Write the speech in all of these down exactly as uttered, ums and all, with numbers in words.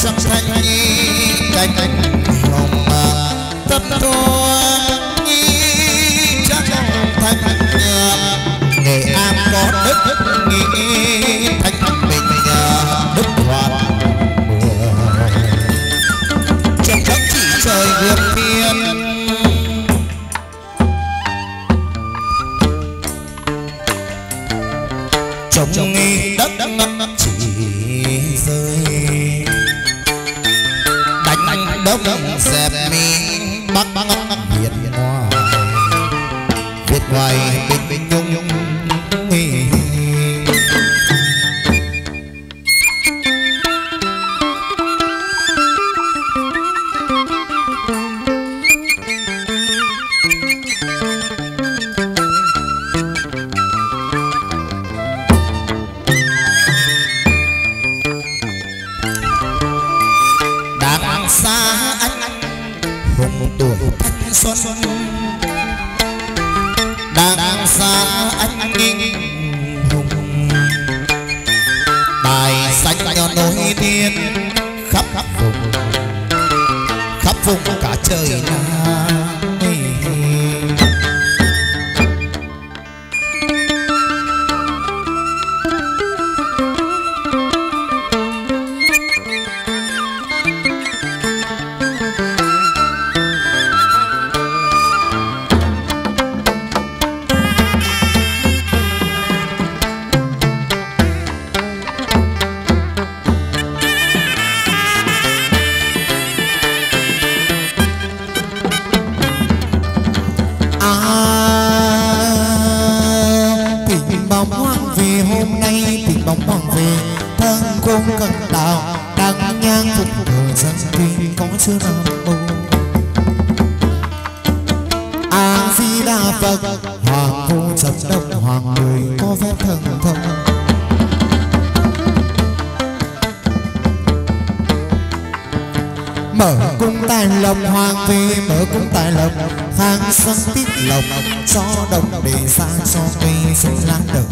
sắc thanh cánh hồng tất thua nhi chắc thanh Nghệ An có đức nghĩ thanh bình đức hoạt trong các chỉ trời vượt thiên trồng nghi đất chỉ rơi đánh đông dẹp mi bắc việt ngoài việt ngoài bình bình nhung nhung xuân đang xa anh nghinh hùng bài xanh cho nối tiên khắp khắp vùng khắp vùng cả trời nam sân tiết lộc cho đồng để xa cho cây sinh lan đầu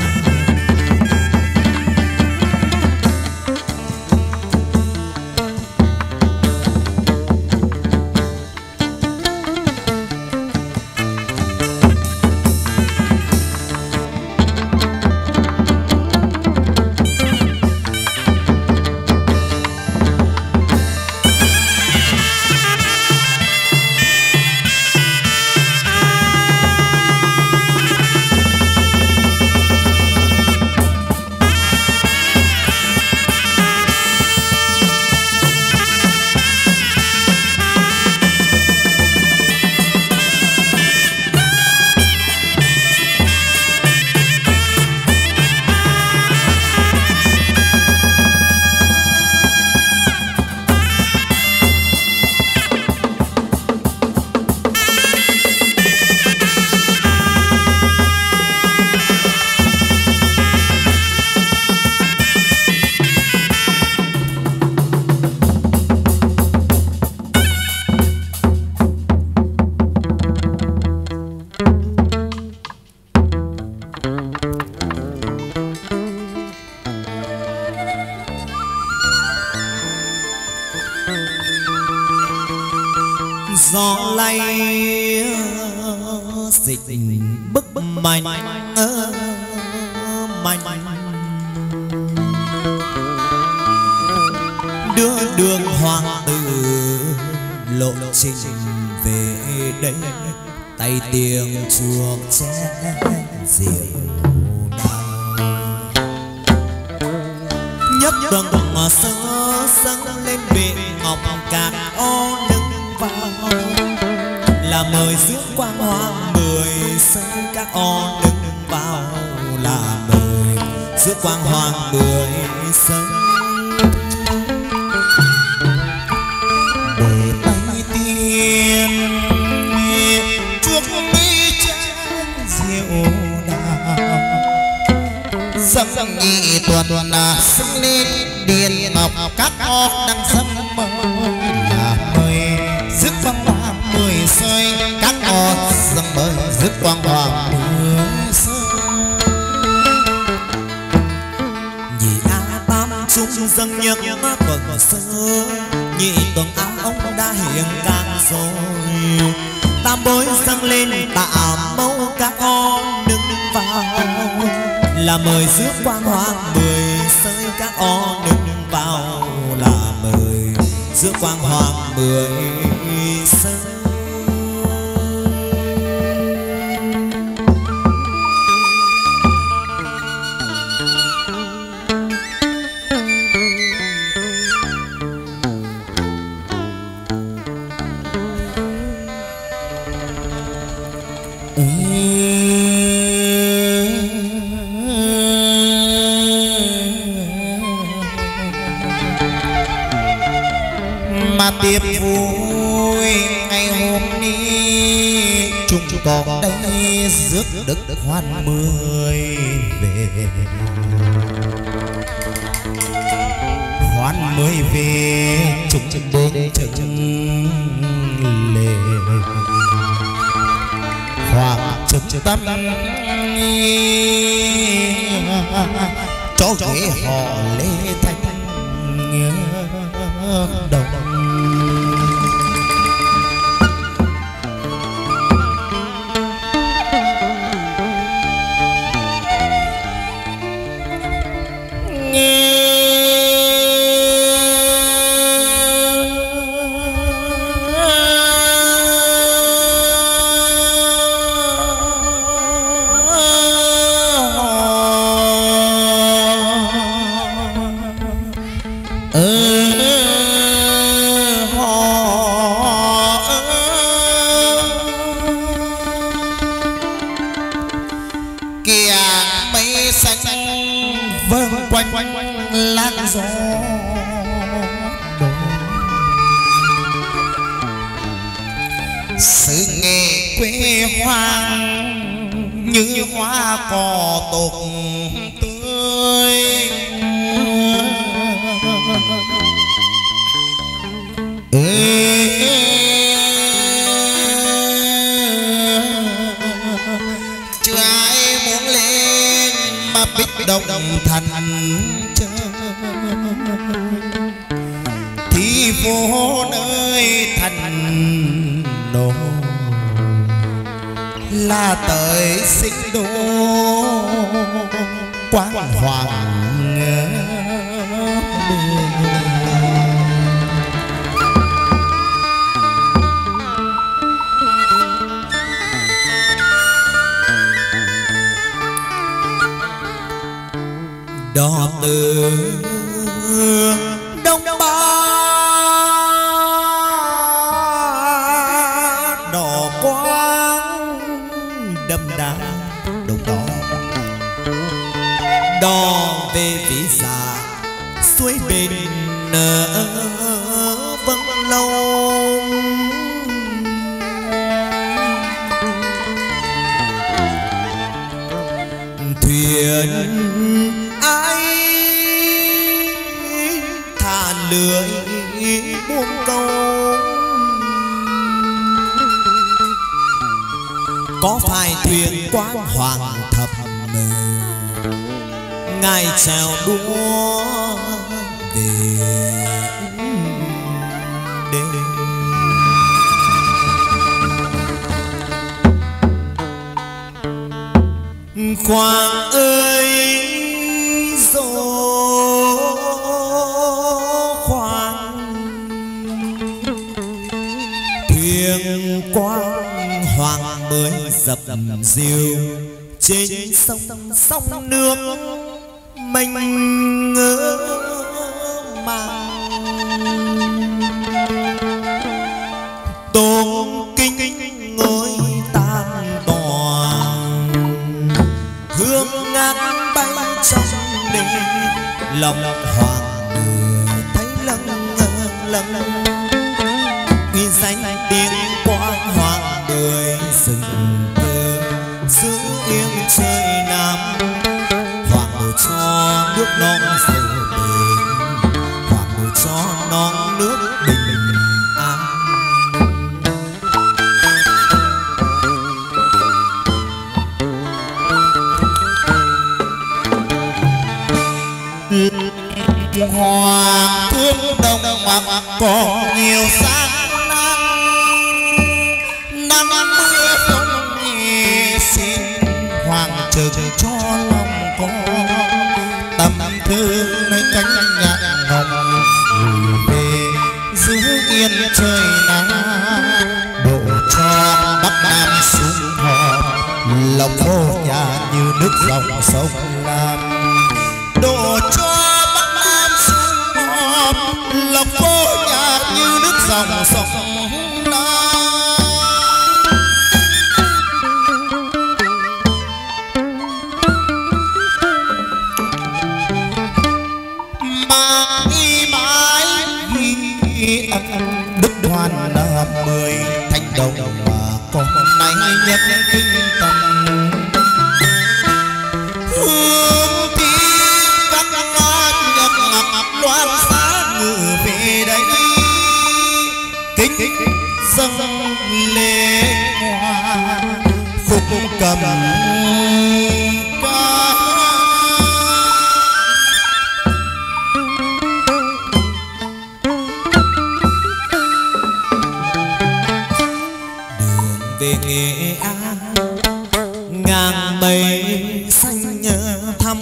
gió lay dịch bức mạnh mạnh đưa đường hoàng tử lộ trình về đây tay tiếng chuông chén rượu đào nhấp đường mà sơ dâng lên bệ ngọc cạn ô nâng vào là mời rước quang hoàng mười sân các ô nâng vào là mời rước quang hoàng mười sân để tay tiên chuốc mi chén rượu đào dâng dâng nhị tuần tuần là sưng lên điện ngọc các ô đang sân mơ là mời rước quang hoàng mười sơi các ô dâng mời rước quang hoàng mười sơi nhị a tam chung dâng nhắc tuần xưa nhị tuần áo ông đã hiện càng rồi tam bối dâng lên tạ mẫu các con đứng vào là mời rước quang hoàng mười sơi các con đứng vào là mời rước quang hoàng mười sơi. Tiệc vui ngày hôm nay chúng con đây rước đức hoan mười về hoan mười về chúng đến chừng lệ hoàng trực tâm cho ghế họ lê thanh đồng sự nghề quê hoang như hoa cỏ tục tươi chưa ai muốn lên mà bích động thành thì phố nơi thành đô là tới sinh đô quang hoàng đò từ đông ba đỏ quang đậm đà đồng đỏ đò về vĩ dạ suối bên nở vâng lâu thuyền ai thả lưới buông câu có phải thuyền quang hoàng thập ngài chèo đua về đêm Quang ơi dỗ Quang thuyền quang hoàng mới dập diều trên sông sông nước mình ngỡ màng tôn kính ngôi tam toàn hương ngát bay trong đêm lòng hoàng người thấy lâng lâng ghi danh tiếng quang hoàng người rừng cơ giữ yên trời nam hoàng đồ cho nước non dầu bền hoàng đồ cho non nước bình an. hoàng thương đồng mặc còn nhiều sáng nắng nắng mưa không xin hoàng trừng cho lòng con tâm thương nơi cánh nhạc hồng về giữ yên trời nắng độ cho bắc nam xuống hò lòng vô nhà như nước dòng sông Lam độ cho bắc nam xuống hò lòng vô nhà như nước dòng sông Lam. Đức Đoan là mười thanh đồng mà con nay nhất kinh tâm hương tiếng các ngát nhật ngọc loan xá ngự về đây kính dâng lễ hoa khúc cầm ca về Nghệ An ngàn mây xanh nhớ thắm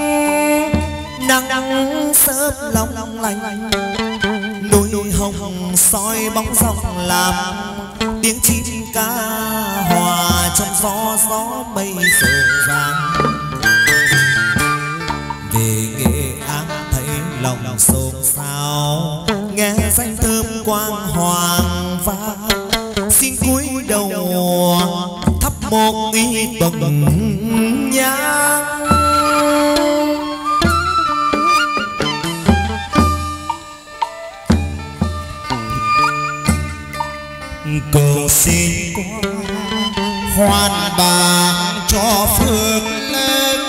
nắng sớm long lanh núi hồng soi bóng dòng làm tiếng chim ca hòa trong gió gió mây rộn ràng về Nghệ An thấy lòng xôn xao nghe danh thơm quang hoàng vang xin cúi đầu thắp một nghi tuần nhang cầu xin qua hoan bàn cho phước lên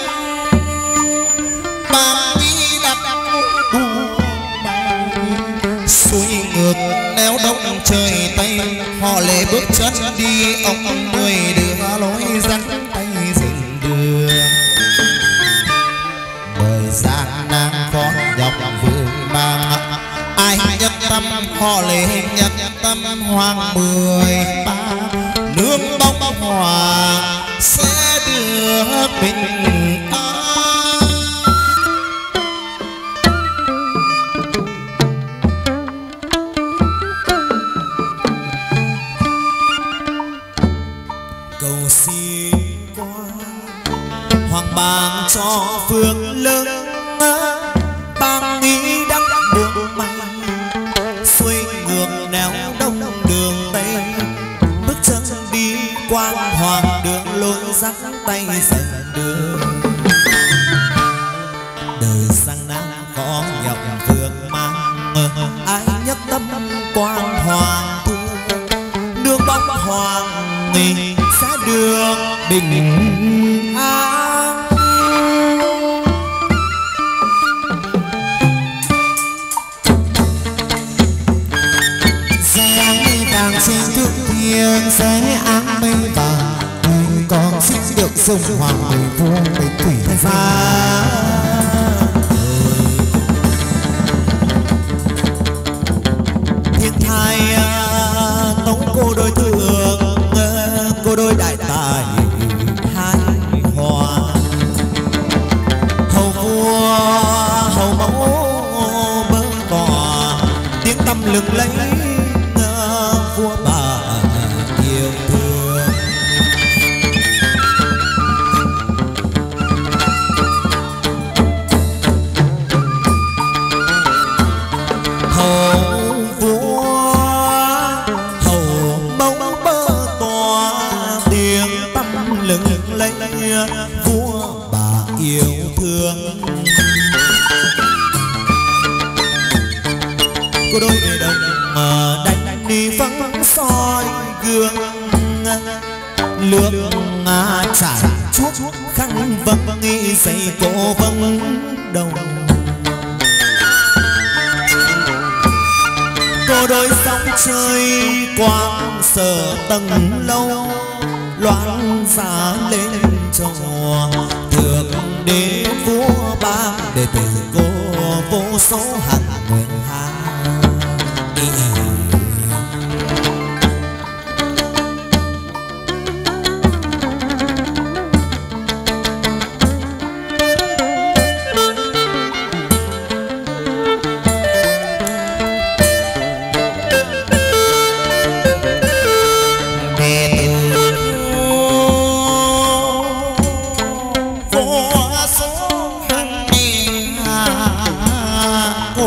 ban ý đặt suối ngược neo đông trời tây họ lệ bước chân đi ông mười đưa lối dắt tay dừng đường đời gian nan con dọc vương mang ai nhất tâm họ lệ nhất tâm hoàng mười ba nương bóng hoàng sẽ được bình an. Cầu xin qua hoàng bàng cho phương lớn bang ý đắc đường may xuôi ngược nẻo đông đường tây bước chân đi qua hoàng đường lối dắt tay dần đường đời sang nam có nhọc vương mang ai nhất tâm quang hoàng thương đường bóng hoàng nghỉ sẽ được bình an. Giang vàng trên thước thiêng sẽ áng mây vàng người con xin được dùng hoàng người vua với thủy pha thiên thai tống cô đôi thượng cô đôi đại tài hai hòa hầu vua hầu mẫu bơ cò tiếng tâm lừng lấy vua bà yêu thương hầu vua hầu mẫu bơ tòa tiếng tâm lừng lấy vua bà yêu thương cô đôi về đồng mà đánh đi vắng soi gương lướt ngà trải chuốc khăn vâng nghi dây cổ vâng đồng cô đôi sóng chơi quang sở tầng lâu loan giá lên trò thượng đế vua ba đệ tử cô vô số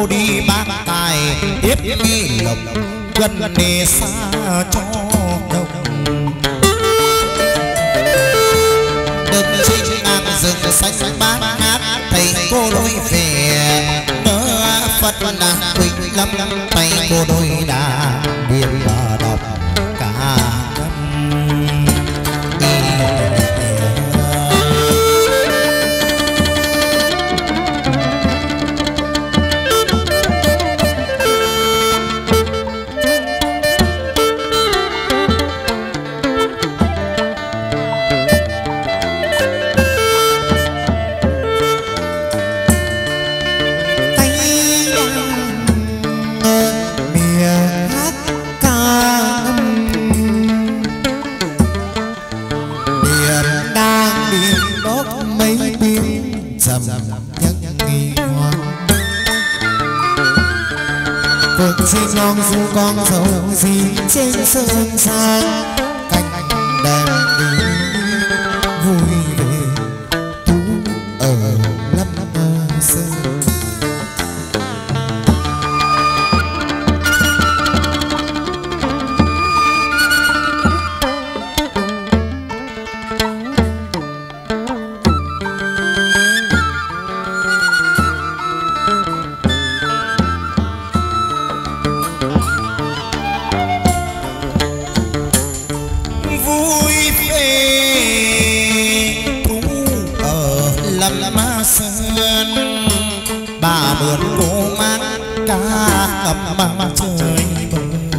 tô đi bác tài tiếp nghi lộc gần đi xa cho đông đừng chinh ngang rừng xanh bát ngát thầy cô đôi về nỡ phật là quỳnh lâm tay cô đôi đã điên và đọc cả xin non du con dâu gì trên sơn xa cánh đèn đi vui về tú ở lâm sơn bà mượn cô mang ca ngập mang trời bờ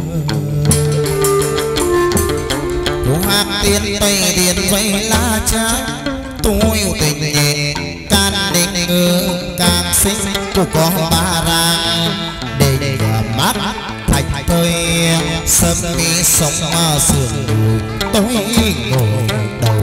cô hát tiên tây điện vây la cha tôi tình nhẹ can định ngư càng sinh cô có ba ra để mắt thành thời sớm đi sống sườn đùi tôi ngồi đầu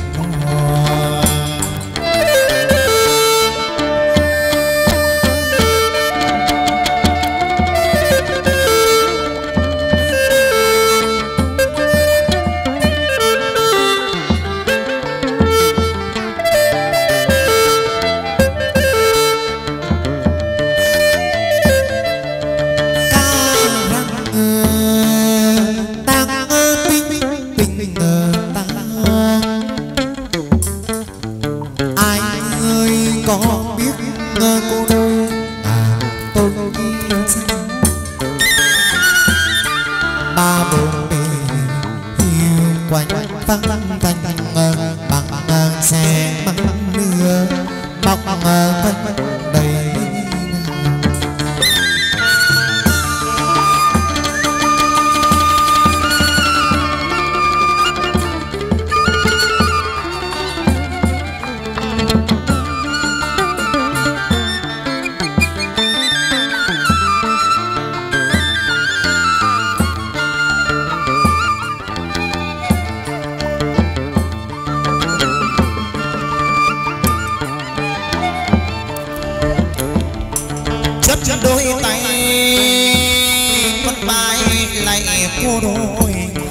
đôi tay mất bay lại cô đôi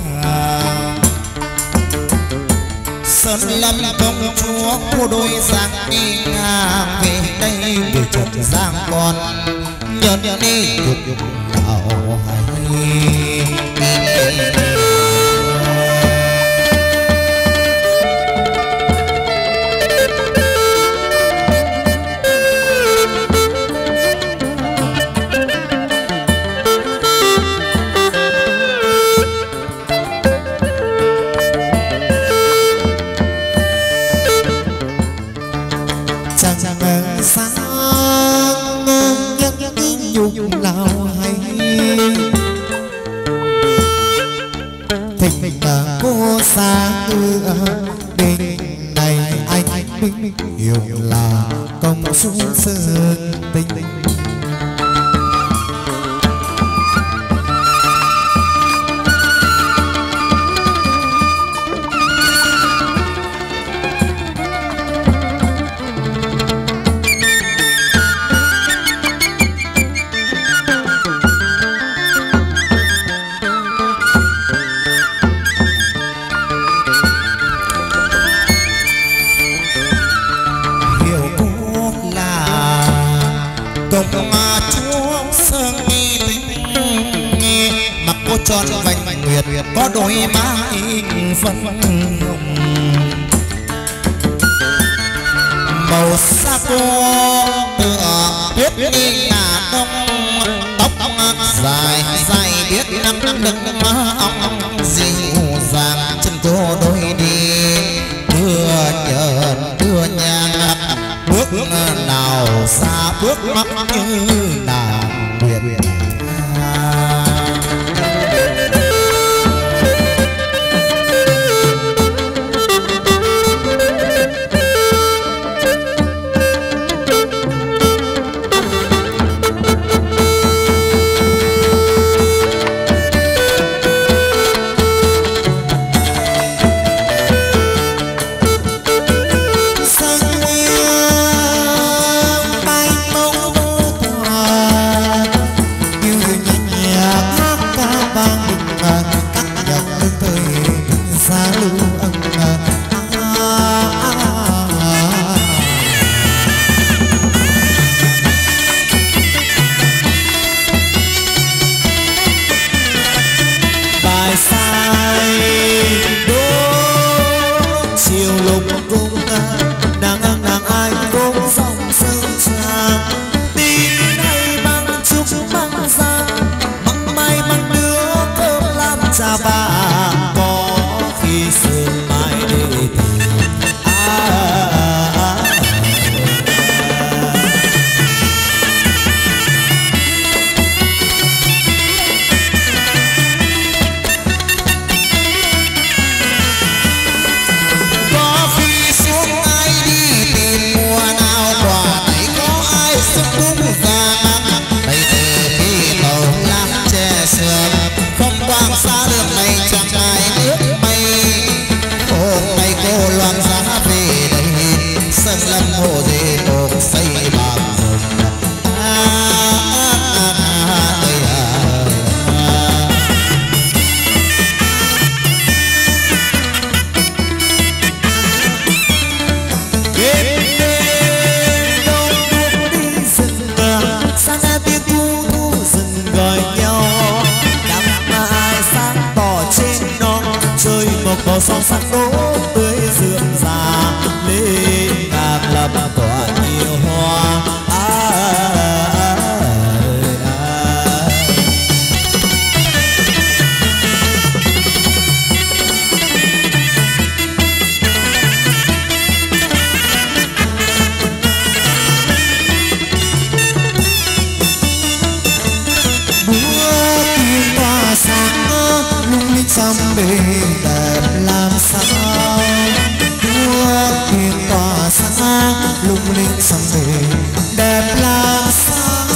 sơn lâm công chúa cô đôi giang đi ngang về đây để trần giang con nhớ nhớ đi dục đạo hay cô xa ưa bên này anh minh hiểu là công xuống sơn tình công tròn vành nguyệt có đôi má phân hồng màu sắc cô tựa biết đi ngả đông tóc dài dài biết năm năm đừng má ong dịu dàng chân cô đôi đi đưa nhợn đưa nhang bước nào xa bước mắt như nàng nguyệt son sắc đỗ tươi rượm rà lên càng lập tỏa nhiều hoa à, à, à, à. Búa kim hoa sáng lung linh trong bề đẹp làm sao đua thuyền tỏa sáng lung linh sông bể đẹp làm sao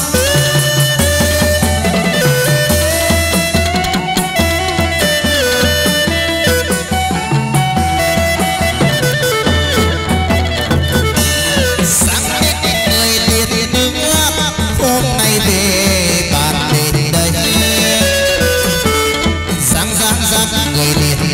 sáng người tiền nước hôm nay về bàn đến đây sáng sáng sáng người tiền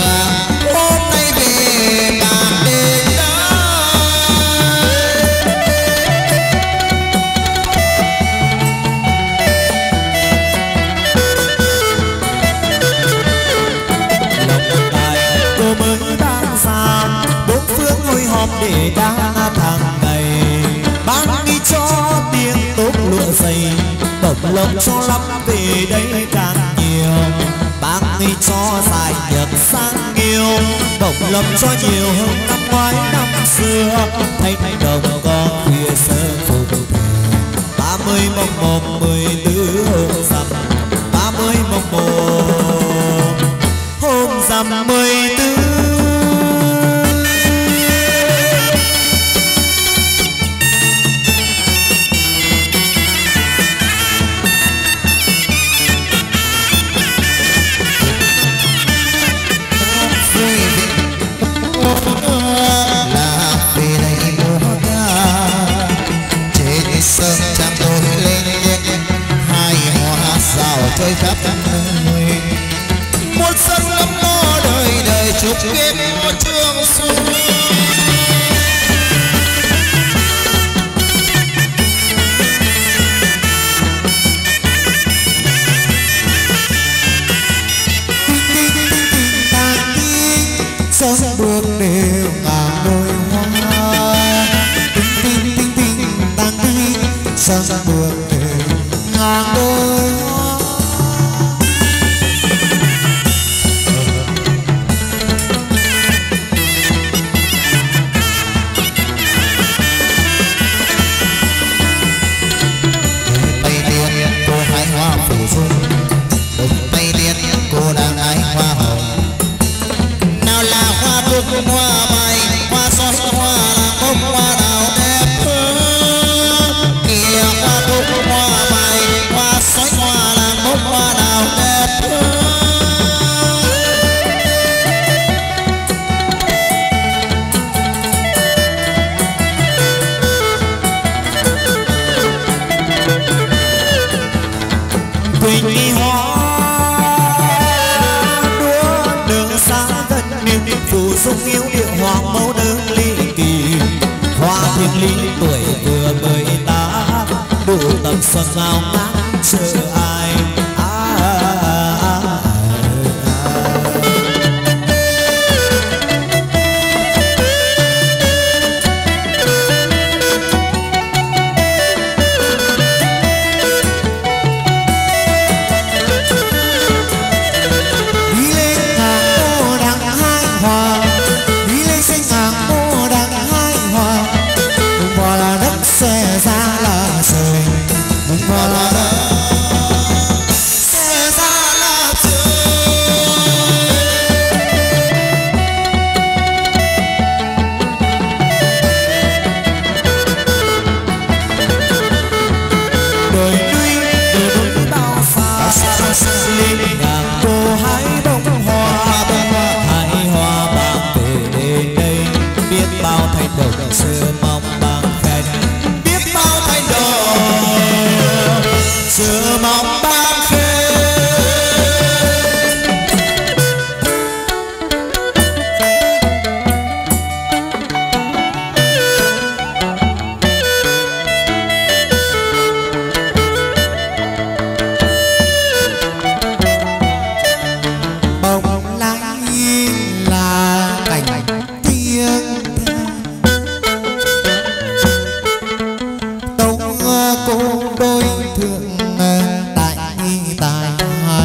để đa tháng ngày ban đi cho tiếng tốt lụa dày bổng lộc cho lắm về đây càng nhiều ban đi cho dài nhật sang nhiều bổng lộc cho nhiều hơn năm ngoái năm xưa thanh đồng con khuya sơ phục ba mươi mồng một mười tứ hôm rằm ba mươi mồng một hôm rằm mười tứ chơi khắp nơi một sân lắm lo đời sang đường về ngàn đôi hoa. Tay tiên cô hái hoa phủ dung, tay tiên cô đang hái hoa hồng. Nào là hoa cúc, hoa bay, hoa sói, hoa là bông, hoa đào đẹp hơn. Kìa hoa cúc, hoa bay, hoa sói, hoa là bông, hoa đào đẹp hơn. Quỳnh hoa đua đường xa gần niềm phù dung yêu điệu hoa mẫu đơn ly kỳ. Hoa thiên lý tuổi vừa mười tám, đủ tầm xuân ngào ngát chờ ai. À, à, à, à. Xe ra là trời, mừng hoa là đất. Xe ra là trời. Đồi núi, đồi núi bao xa, lên ngàn cô hái bông hoa, hái hoa mang về đến đây. Biết bao thay đổi xưa mong bằng khen, chờ mong ban khen. Bông lai là cảnh thiên tâu cô đôi thương tại tại hai.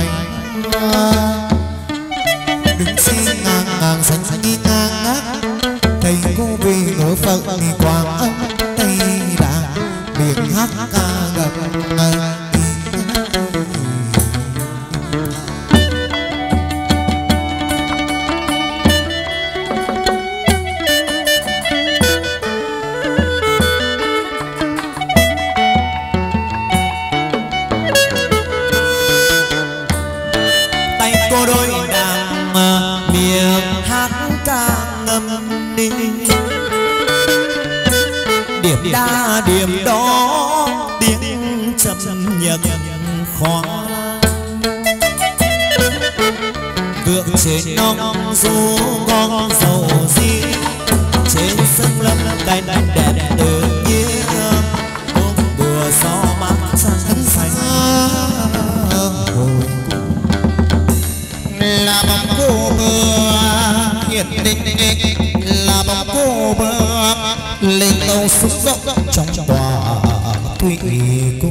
Đứng xe ngang ngang xanh xanh đi ngang ngát, thầy cô vì ngỡ phật quang âm tây đà miệng hát ca ngập ngừng. Cô đôi nàng miệng hát ca ngâm đi, điểm đa điểm đó tiếng trầm nhật khoan. Vượng trên nóc du con dầu di, trên sân lâm cánh đẹp tự nhiên. Ôm bùa gió mát trắng xanh là bóng cô bờ hiền định là bóng cô bờ lên tàu xuống dốc trong tòa thủy cung.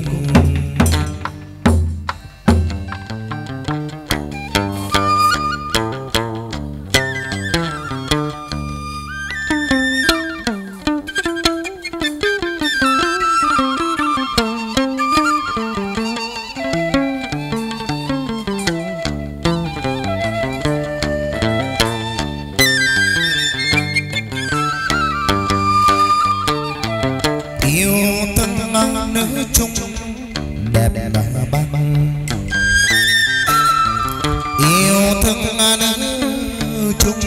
Nữ chung đẹp mà băng, yêu thương nữ chung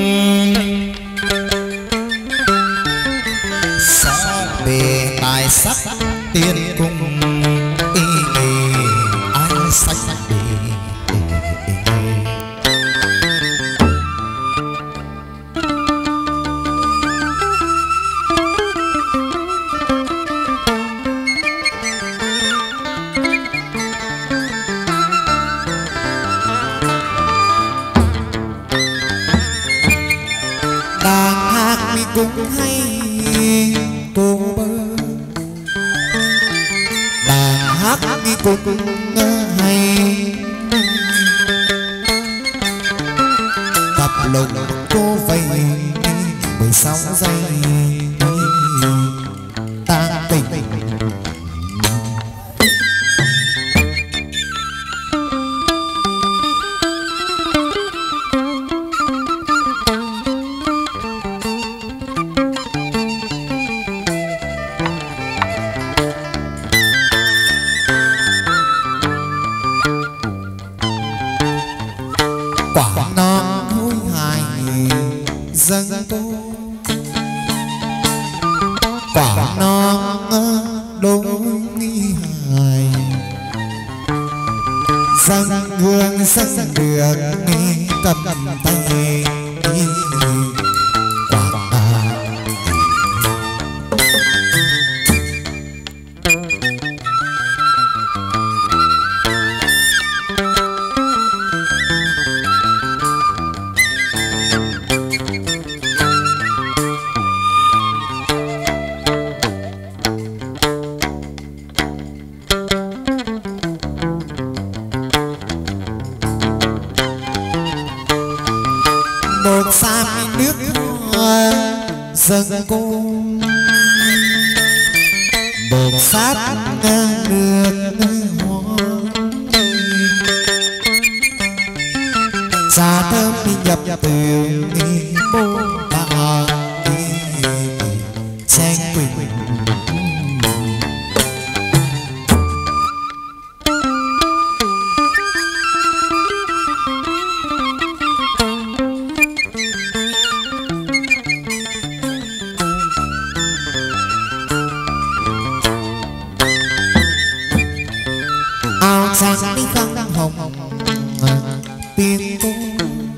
sao bề tài sắc tiên cung y nghề ai sách bề. cũng hay cô bơ cũng hay tập lục cô vây mười sáu giây ta tình quả non đôi hài răng gương răng được cầm tay một sam nước hoa dâng cung một sát nước hoa trà thơm nhập từ bố bà tranh quỳnh sang đi khăn hồng tiên cung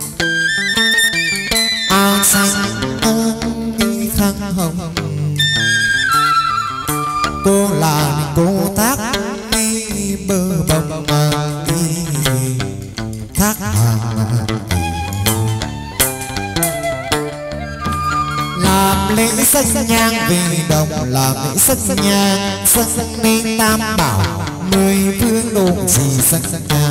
áo xanh đi khăn hồng cô là cô thác đi bờ bồng đi thác hàng làm lễ sân nhang vì đồng làm lễ sân nhang sân nên tam bảo mười phương độ gì sắc sắc ca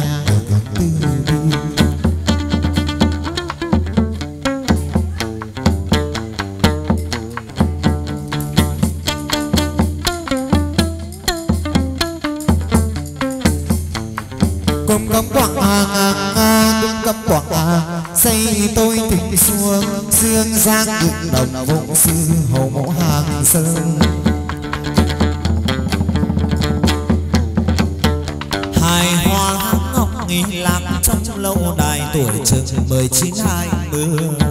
cùng cầm quảng à cùng cầm quảng à xây tôi tình xuông dương giang dựng đồng vụng sư hầu mẫu hàng sơn hài hoa ngọc nghi lạc trong lâu đài tuổi chừng mười chín hai mươi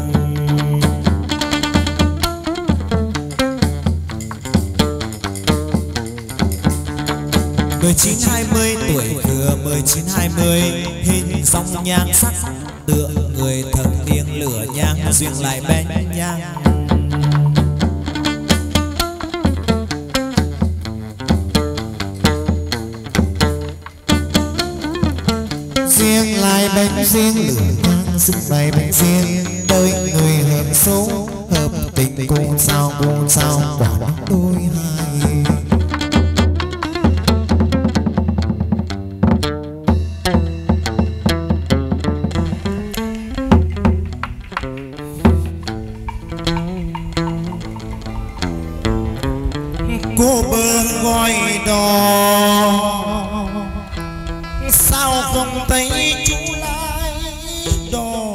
mười chín hai mươi tuổi vừa mười chín hai mươi hình dòng nhan sắc tựa người thần niên lửa nhang duyên lại bên nhang riêng lại bên riêng lửa nhang sức này bên riêng đôi người hợp số hợp tình cùng sao cùng sao quả đôi hai cô bơ gọi đò sao không thấy chú lại đò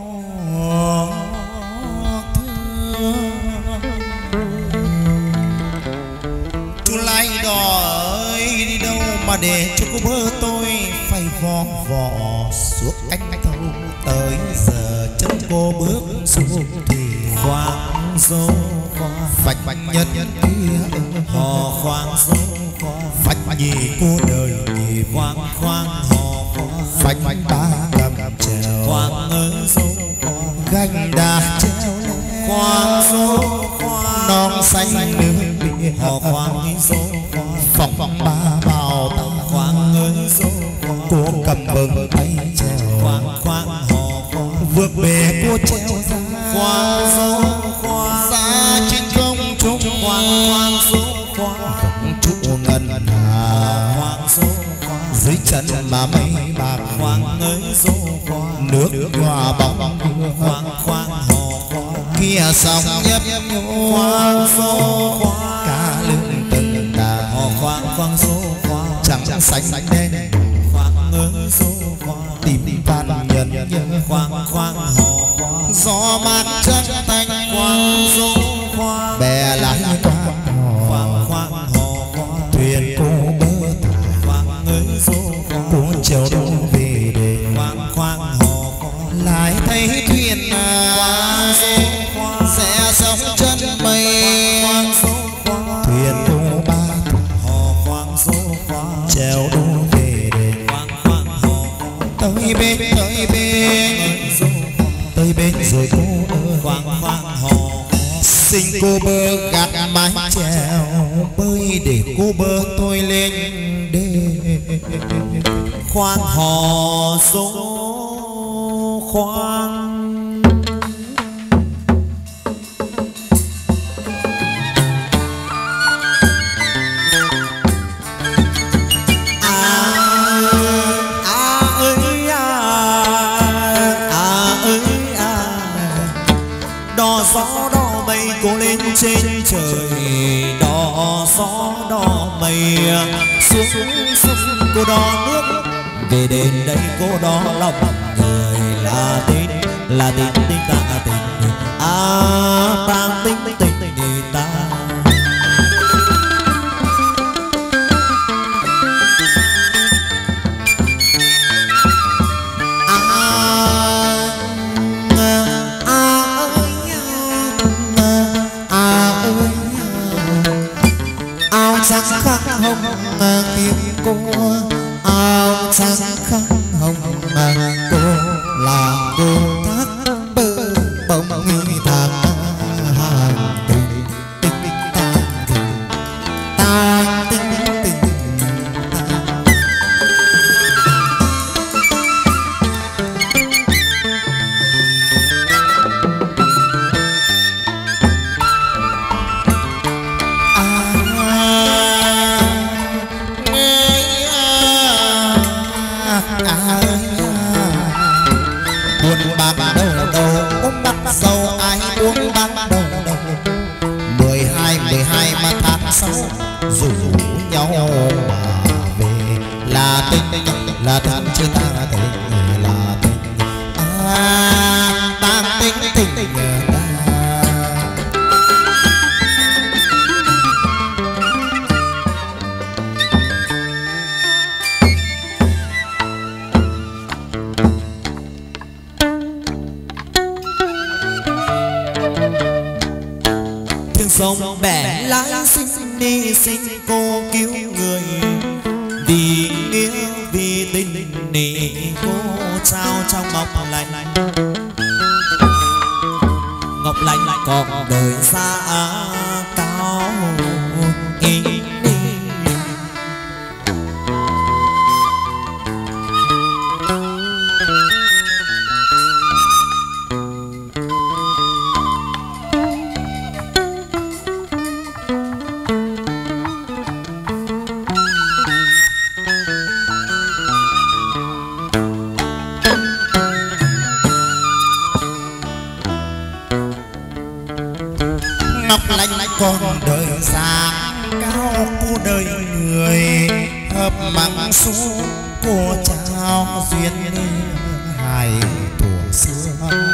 chú lại đò ơi đi đâu mà để cho cô bơ tôi phải vò vò suốt cánh thâu tới giờ chân cô bước xuống thì khoang dâu vạch vạch nhân kia hò khoang dâu vạch gì cô đời gì khoang khoang hò vạch vạch ba cầm trèo khoang ơi dâu gánh đà treo khoang dâu non xanh nước biển hò khoang dâu phòng phòng ba bao ta khoang ơi dâu cô cầm bừng tay trèo khoang khoang hò vượt bể cô treo ra khoang dâu khoang xa trên không trung khoang khoang dâu khoang trụ ngân hà khoang dâu khoang chân mà mây bạc khoang ơi dô khoang nước hòa bóng khoang khoang hò khoang kia sóng nhấp nhô khoang dô khoang cá lưng từng đà hò khoang khoang dô khoang trắng xanh đen khoang ơi dô khoang tìm văn nhân khoang khoang hò khoang gió mát trắng thanh khoang dô khoang bè lái qua khoang khoang hò khoang thuyền cô bơ khoang ơi dô khoang cô chiều đâu về đền khoang khoang hò khoang lại thấy thuyền khoang dô khoang sẽ sóng chân mây khoang dô khoang thuyền cô ba hò khoang dô khoang treo đâu về đền khoang khoang hò khoang tới bên tới bên tới bên rồi cô ơi khoang khoang hò xin cô bơ gạt mái chèo bơi để cô bơ tôi lên đê khoang hò dô khoang gió đỏ mây cô lên trên trời đỏ gió đỏ mây xuống xuống cô đỏ nước về đến đây cô đỏ lòng người là tình là tình tình ta là tình à ta tình tình tình ta trắng khắc hồng tìm cô áo trắng khắc hồng cô là cô thác bơ bông thang hàng tình tình tang tình tang tình tình buồn bạc đầu đầu uống bắt sâu ai uống bạc đầu đầu mười hai mười hai mà tháng sau rủ nhau mà về là tình là thân chứ ta tình là tình à ta tình tình tình sông bẻ lái xin đi xin cô cứu người vì nghĩa vì tình nỉ cô trao trong ngọc lành ngọc lành còn đời xa cao ý đi ngọc lành còn đời xa cao cô đời người hợp mặn xuống cô trao duyên hài thuở xưa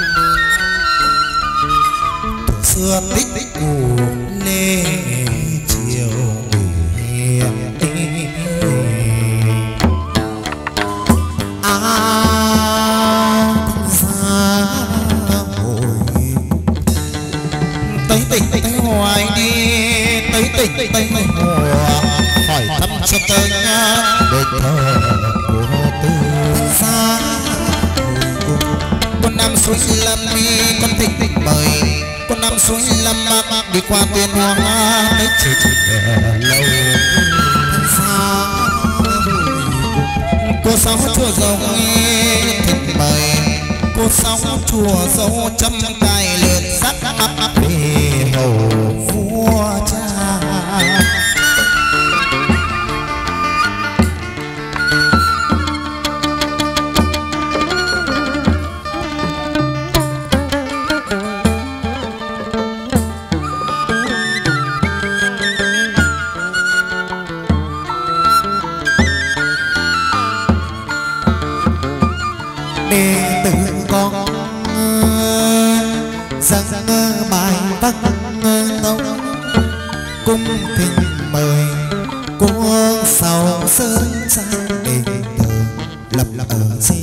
thuở xưa tích tích cụ lê chiều hiền tới tỉnh tới hoài đi tới tỉnh tới mùa hỏi thăm cho tới đền thờ của tư xa con năm suối lâm đi con tỉnh tỉnh bời con năm suối lâm mắc đi qua tuyên hóa tới chỉ lâu xa cô sáu chùa dầu thịt bời cô sáu chùa dâu trăm cài lượt sắc áp về hầu vua cha đệ tử con dâng bài tắc tông cung thỉnh mời của sau sơn sang đền thờ lập lập ở sinh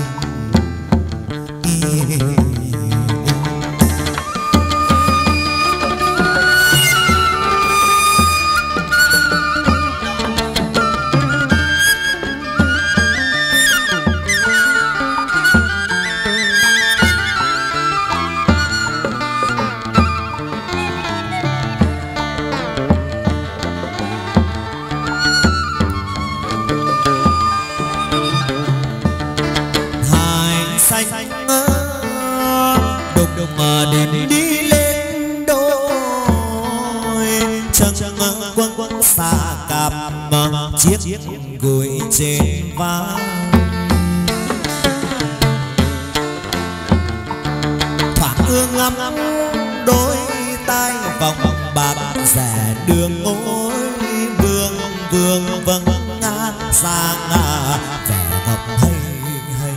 chiếc gối trên vai thoáng ương ngắm đôi tai vòng bạc rẻ đường ngôi vương vương vâng ngát sang vẻ ngọc hay hay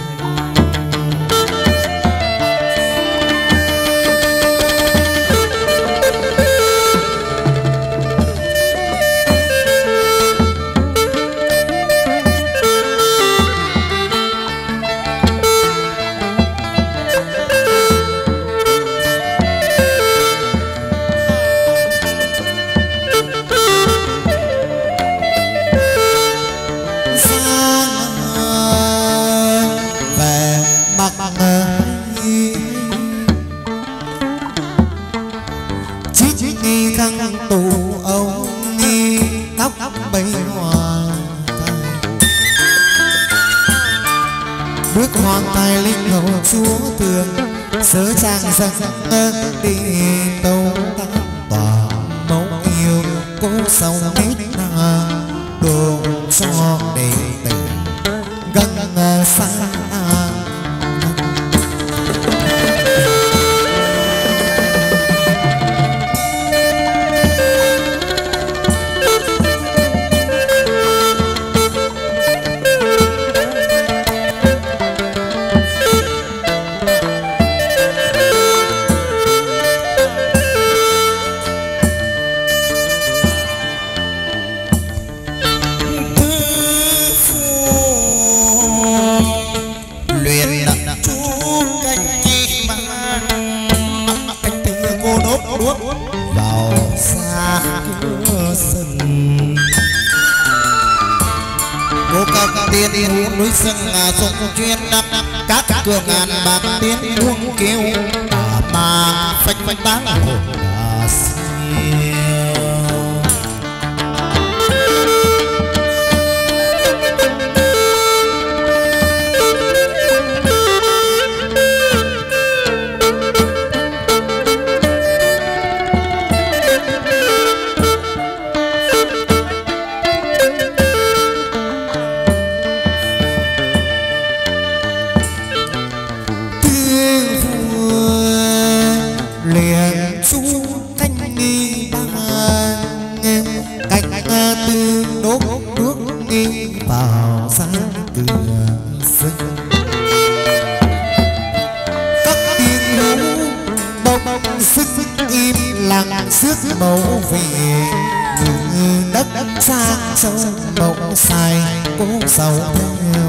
sớ trang rằng đi tâu tỏa mẫu yêu cố sau hết đồ cho đệ tử gần xa núi sông sông chuyên các cửa ngàn bạc tiếng buông kêu tà ma phanh phanh bán hồn đà mẫu về đất sang sông mộng sai cố sầu theo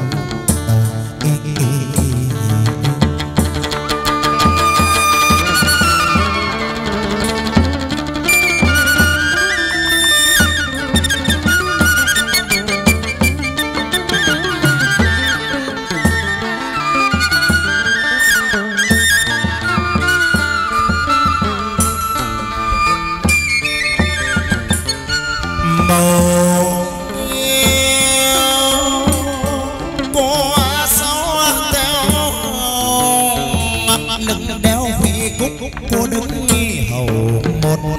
cô đứng nghi hầu một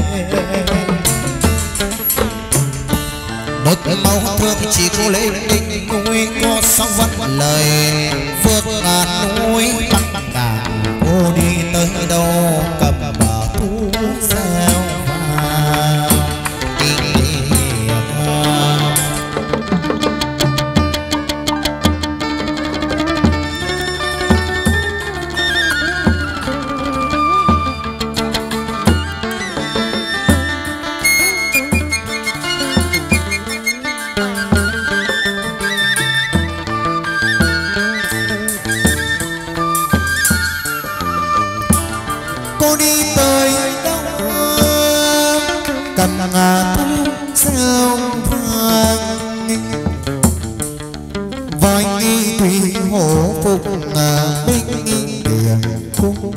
một màu thương chỉ cô lấy đinh nuôi có sóng vắt lời vượt ngàn núi băng cảng cô đi tới đâu cầm bờ thu gieo vàng thu sông vàng voi thủy hổ phục binh điện cung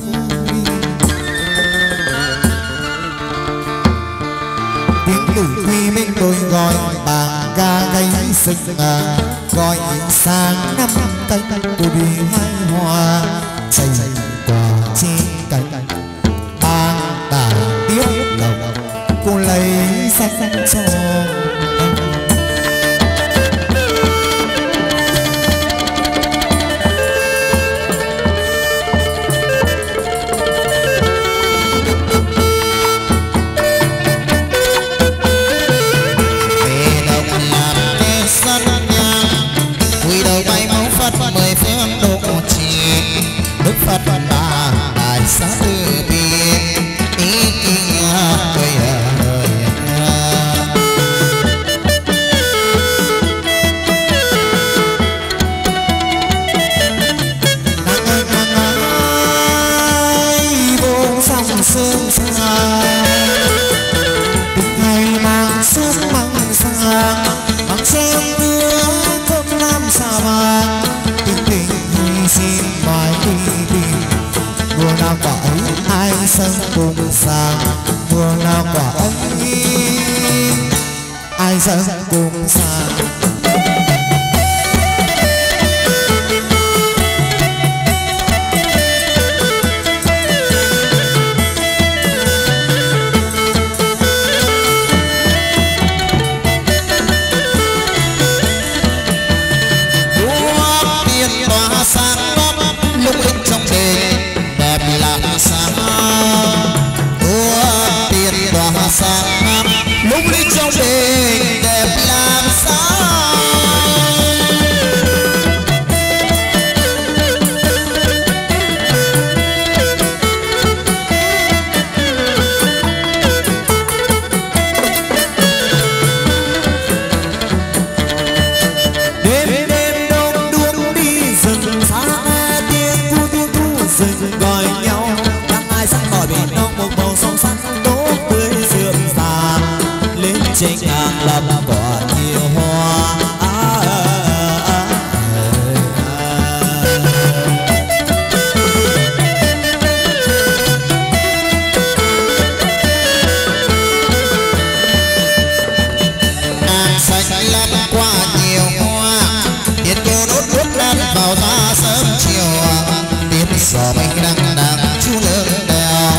tiếng tử quy bên đôi gọi bà ga gây sừng gọi sang năm tay cô đi hai hoa chạy qua trên cánh ba tà tiếp lòng cô lấy sách cho mười phương độ trì đức Phật bà đại xá từ bi ý kinh người ơi vô sông sương xa ngày mang sớm mang sang bằng xem đưa cơm nam xa vàng xin mãi đi tìm mùa nào quả ấy ai sân cùng sang mùa nào quả ấy ai sân cùng sang sáng lúc đi trong đêm đẹp làm sao đêm đêm đông đuông đi rừng xa tiếng thu thu thu rừng gọi nhau đang ai sắc đỏ biển đông một màu sông sắc trên ngang lâm quả nhiều hoa à, à, à, nàng xanh lâm qua nhiều hoa tiền cô đốt đốt lan vào ra sớm chiều tiếng gió bay đang đang chu lớn đèo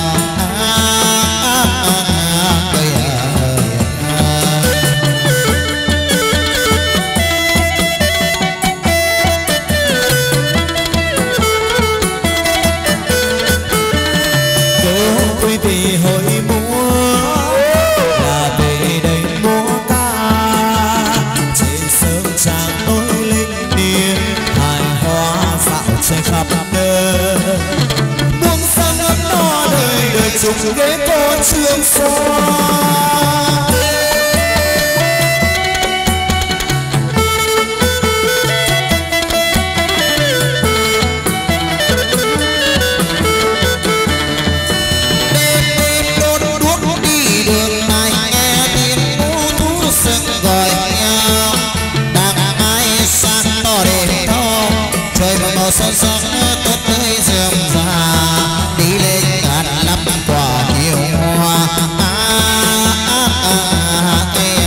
hồi múa là về đây múa ca trên sớm tràng nối linh điền hài hoa dạo chơi khắp nơi buông sang ấm no đời đời trùng ghế cô trường xoa son son tốt tươi rườm rà đi lên ngàn năm quả nhiều hoa à, à, à, à,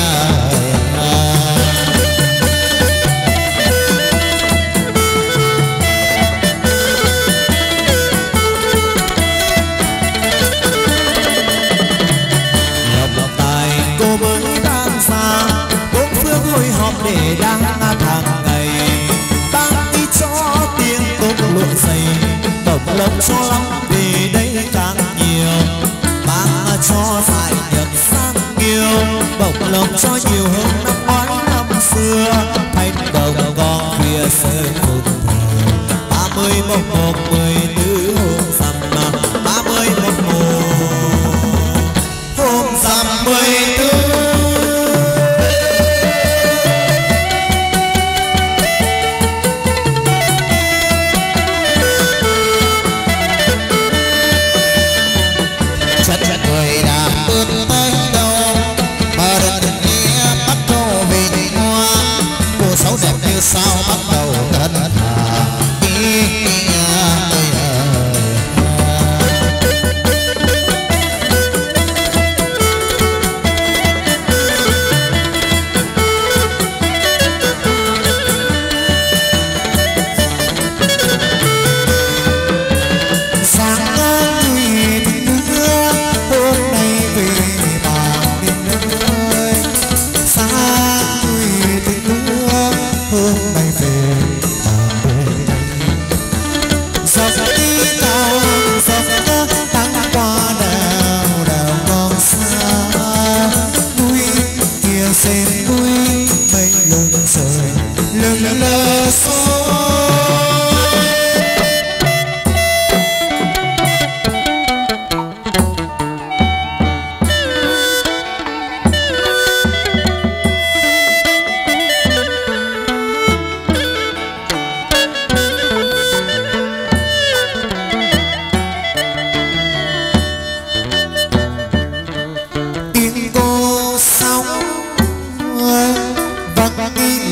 lòng tài cô mới đang xa bốn phương hội họp để đang hàng ngày lụa dày bổng lộc cho lắm về đây càng nhiều mang cho dài nhật sang nhiều bổng lộc cho nhiều hơn năm ngoái năm xưa thanh đồng con kia sơn phục ba mươi mồng một mười tứ hôm rằm ba mươi mồng một hôm rằm mười tứ người đã bước tới đâu mà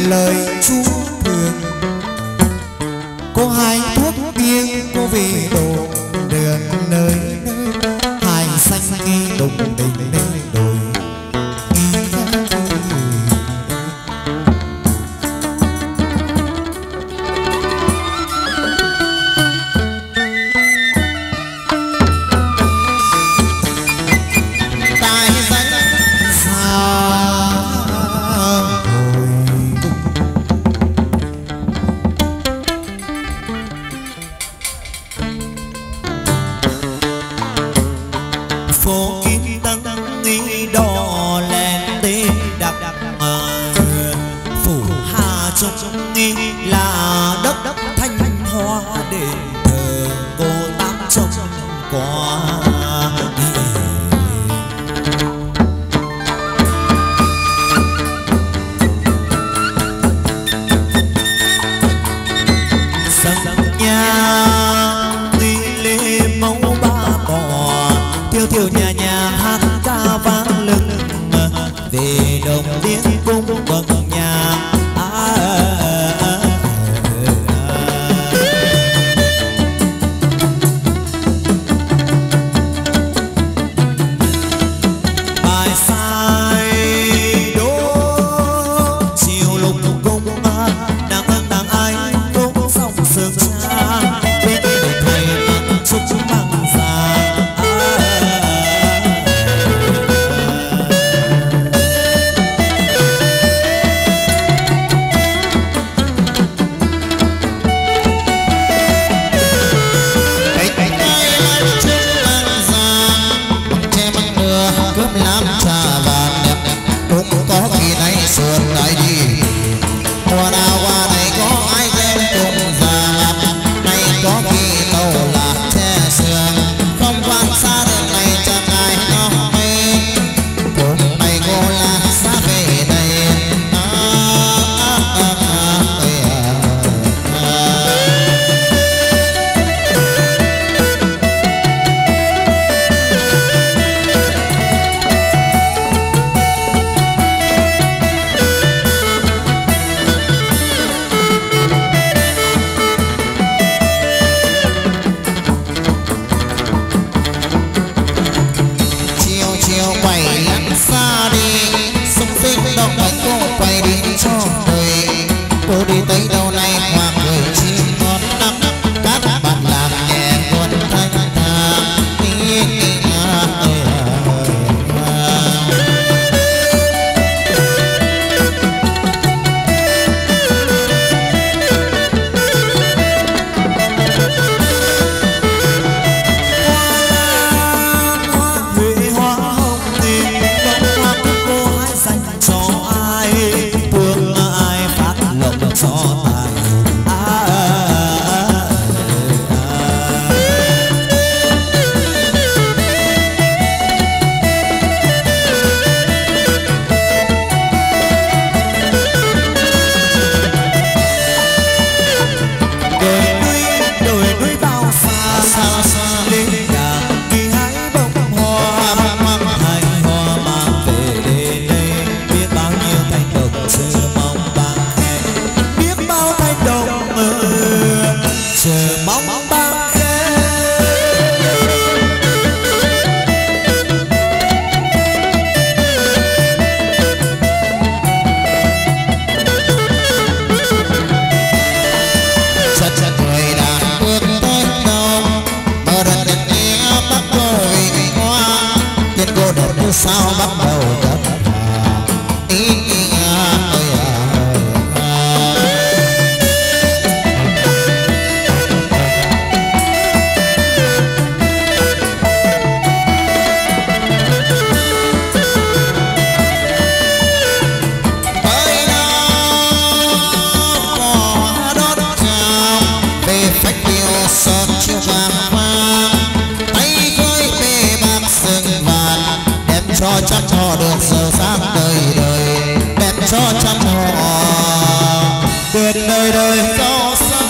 lời Chúa thương. Cô hai thuốc tiên cô vì đồ đường nơi nơi hai xanh nghi đùng đình nơi đồi. Là đất đất thanh hoa đền thờ cô tám trong qua. Sân nhà đi lê mẫu ba bò thiêu thiêu nhà nhà hát ca vang lưng về đồng tiếng cung bậc nhà. sao bắt đầu đất ý cho chăm họ được giàu sang đời đời đẹp cho chăm họ được đời đời giàu sang.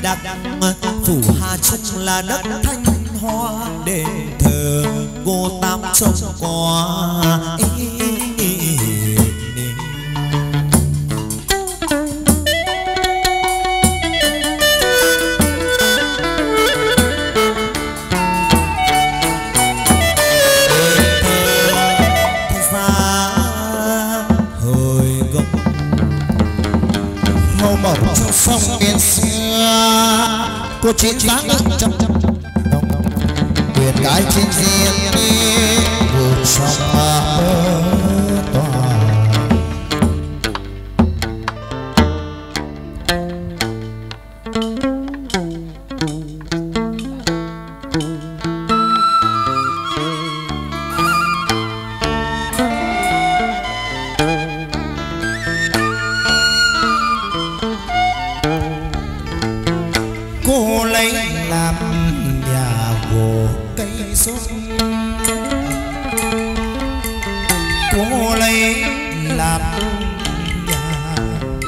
đắc phủ Hà Trung là đất thanh hoa, đền thờ cô Tam trông qua trong sông biển xưa cô chiến dáng trong quyền cái trên riêng vượt sông mơ tỏa cô lấy làm nhà gỗ cây sốt, cô lấy làm nhà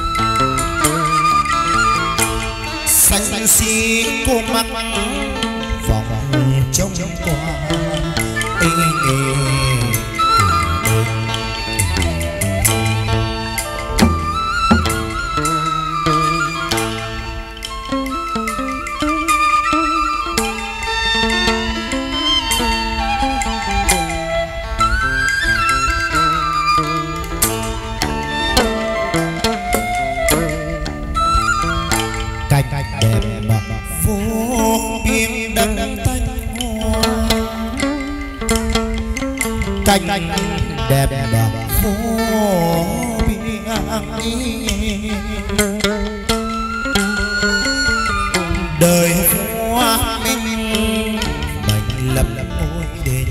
xanh xí cô mặc vòng trong qua ê, ê. Đẹp phố biên đất thanh hoa, cánh đẹp phố biên đời hoa minh mình lập ngôi đền,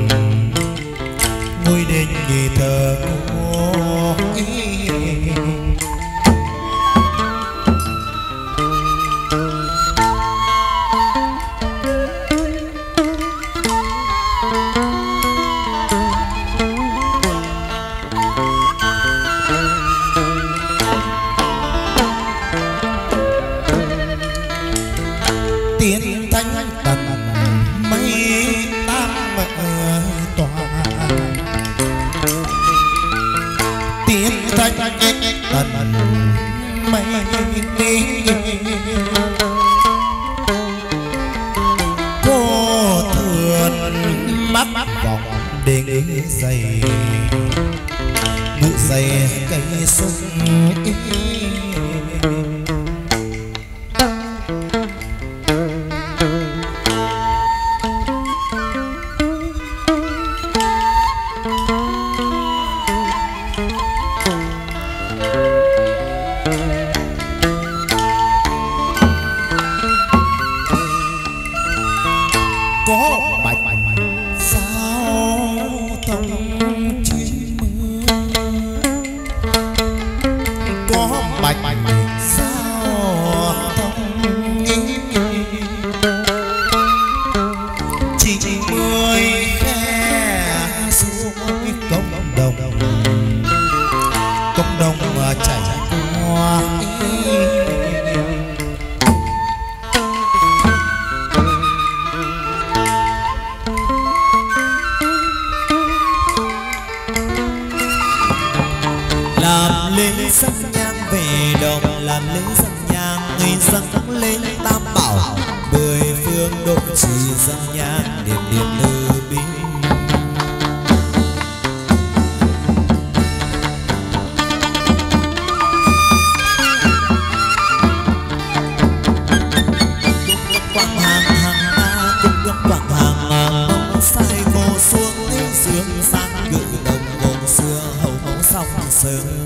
ngôi đền nhị thờ cô tiến thanh tần mây tam tòa, tiến thanh tần mây cô thường mắt vòng đỉnh dày ngự dày cây sung có bạch sao thông chín mưa, có bạch sao thông chỉ mười khe suối công đồng, công đồng chảy qua làm lễ dâng nhang về đồng, làm lễ dâng nhang người dâng lên tam bảo, mười phương độ trì dâng nhang niệm niệm từ bi. Quang hàng hàng ta cung cấp quang hàng mong sai cô xuống sướng sang ngự đồng gồm xưa hầu mẫu song sớm.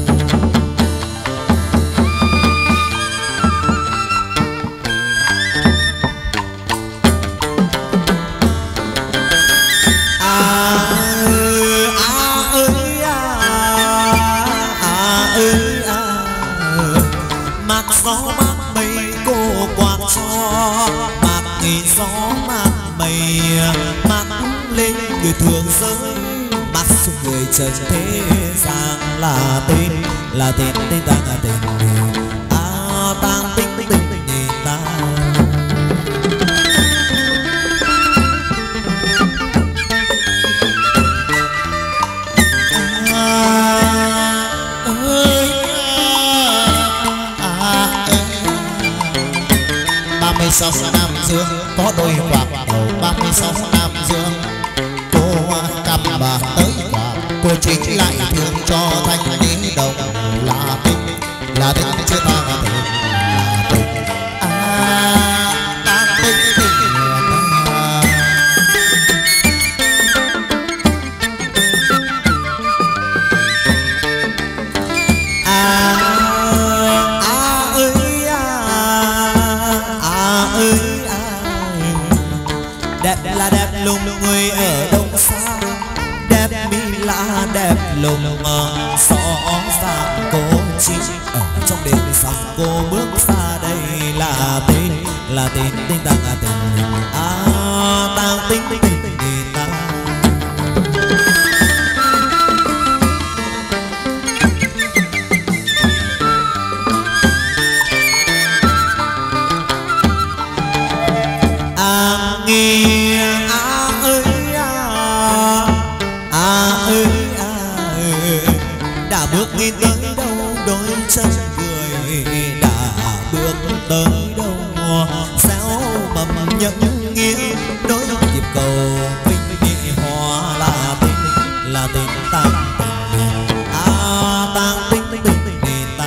Gió mát mây cô quạt cho mát nghỉ gió mát mây mát lên người thường giới mắt xuống người trần thế gian là tên là tên tên ta là tên à tang tinh tinh tinh ta mươi sáu Nam Dương có đôi quạt đầu ba mươi sáu Nam Dương. Cô cầm bà tới quạt, cô chính lại thương cho thanh lý đồng là tình, là tình chưa ta là tình, là tình à ta tình tình à à ơi à ơi à đẹp là đẹp lùng người ở đông xa, đẹp mi là đẹp lùng xó xa cô chi ở trong đêm sóng cô bước xa đây là tên là tên tên ta là tên à ta tính tính tình ta à nghe à ơi à à ơi à đã bước đi tới đâu đôi chân người đã bước tới đâu sao mầm nhẫn nghĩa đôi nhịp cầu vinh nhị hoa là tình là tình tăng tình à tăng tình tình tình ta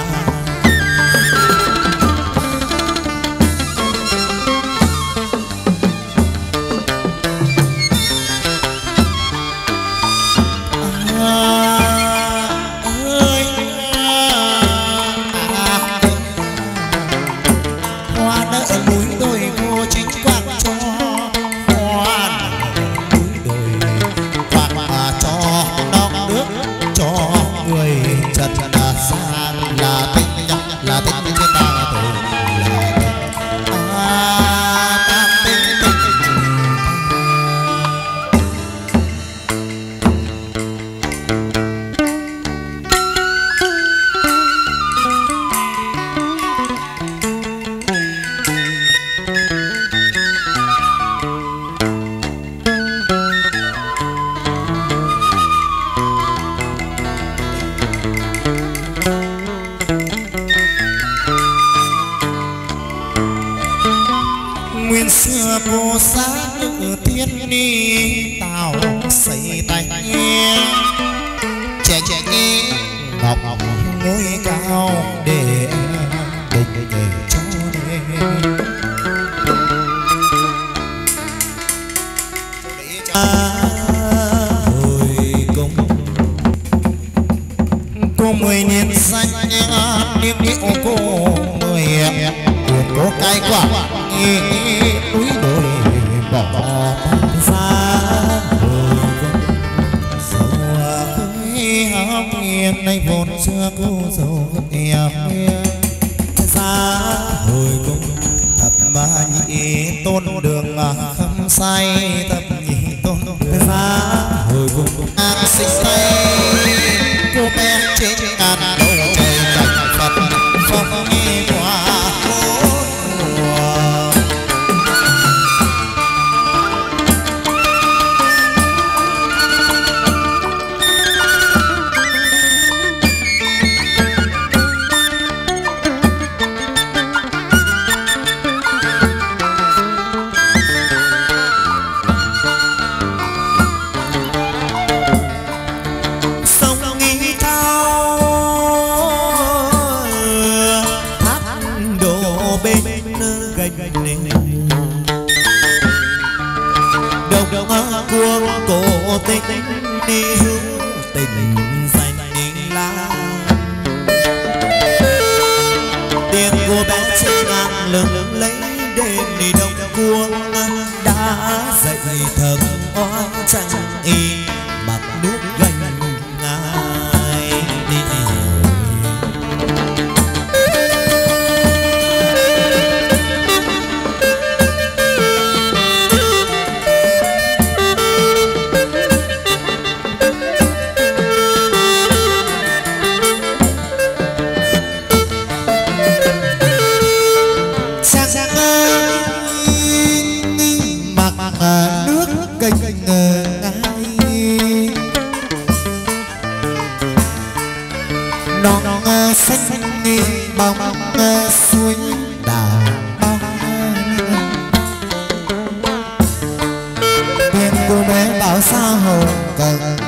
nước kênh ngài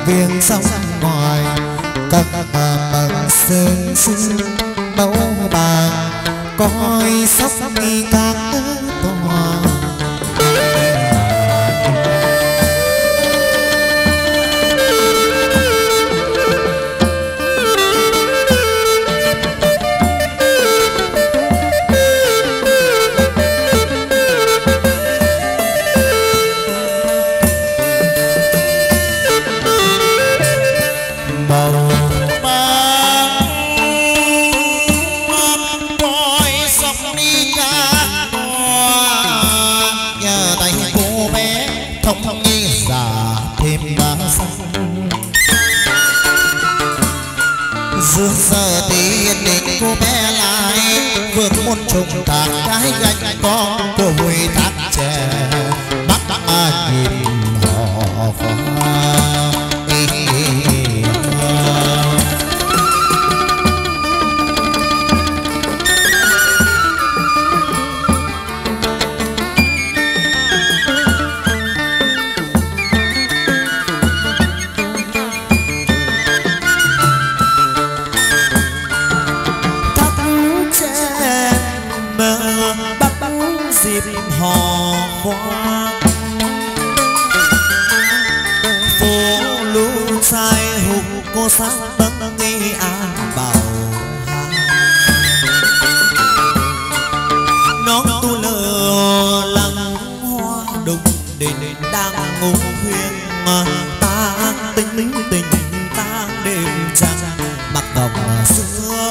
viếng sông ngoài các bậc sơn sương mẫu bàng coi sóc nghi các tòa dương giờ tí định cô bé lại vượt một trùng thác cái gạch có của vui thác trẻ bắt mà nhìn họ hoa hò khoa phố lưu trai hùng cô sáng nâng nghi an bảo nón tu lờ lăng hoa đùng đền đang ngủ huyền ta tính tính tình ta đêm trăng mặc ngọc xưa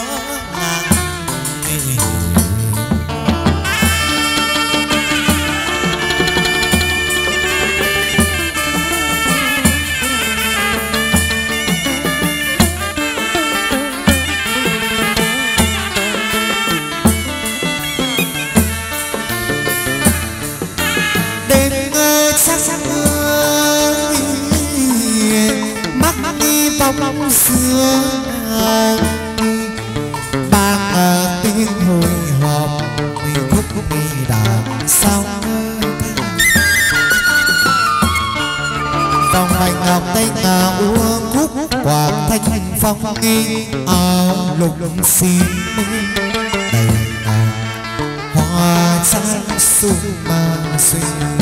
bóng xưa ba tiếng hồi hộp khúc đi đàn sau vòng bạch ngọc tay ngà uống khúc quả thanh phong nghi áo lục xin đầy ngàn hoa trắng sung mà xinh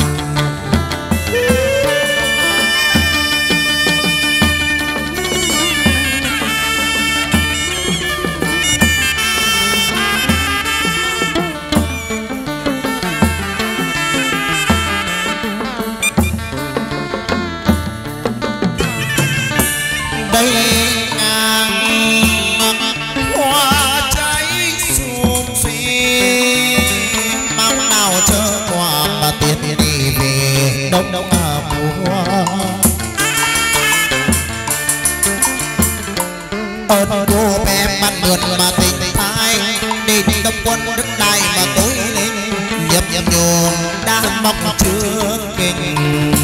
ơn cô bé bắt mượn mà tình thái đi đông quân đất đai mà tối lên nhấp nhấp nhô đã mong chưa kinh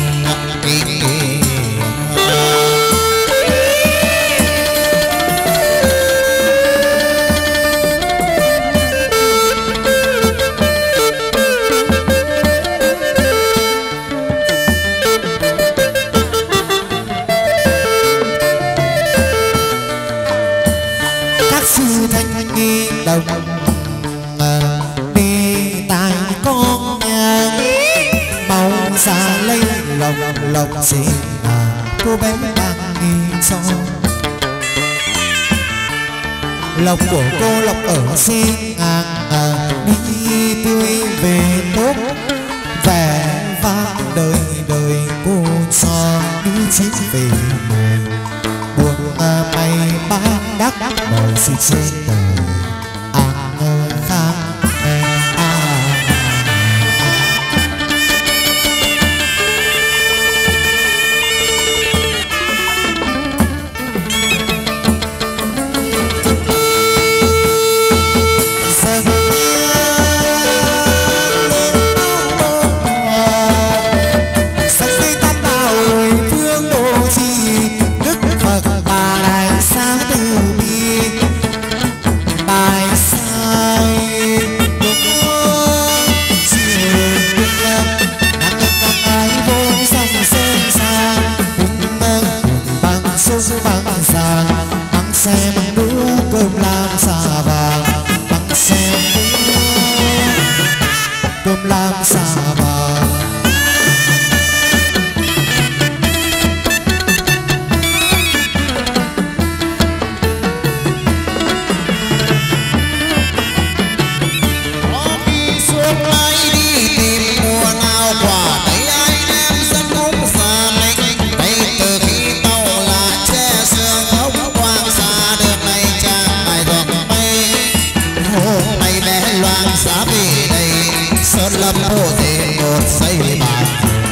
đồng đi tại con nhà màu xa lấy lộc lộc gì là cô bé đang đi cho lộc của cô lộc ở xin ngang đi tươi về tốt vẻ vang đời đời cô cho đi chín về mùi buồn mây ban đắc mời xin trên đời làm xa vời. Lâm hồ thể một xây bàn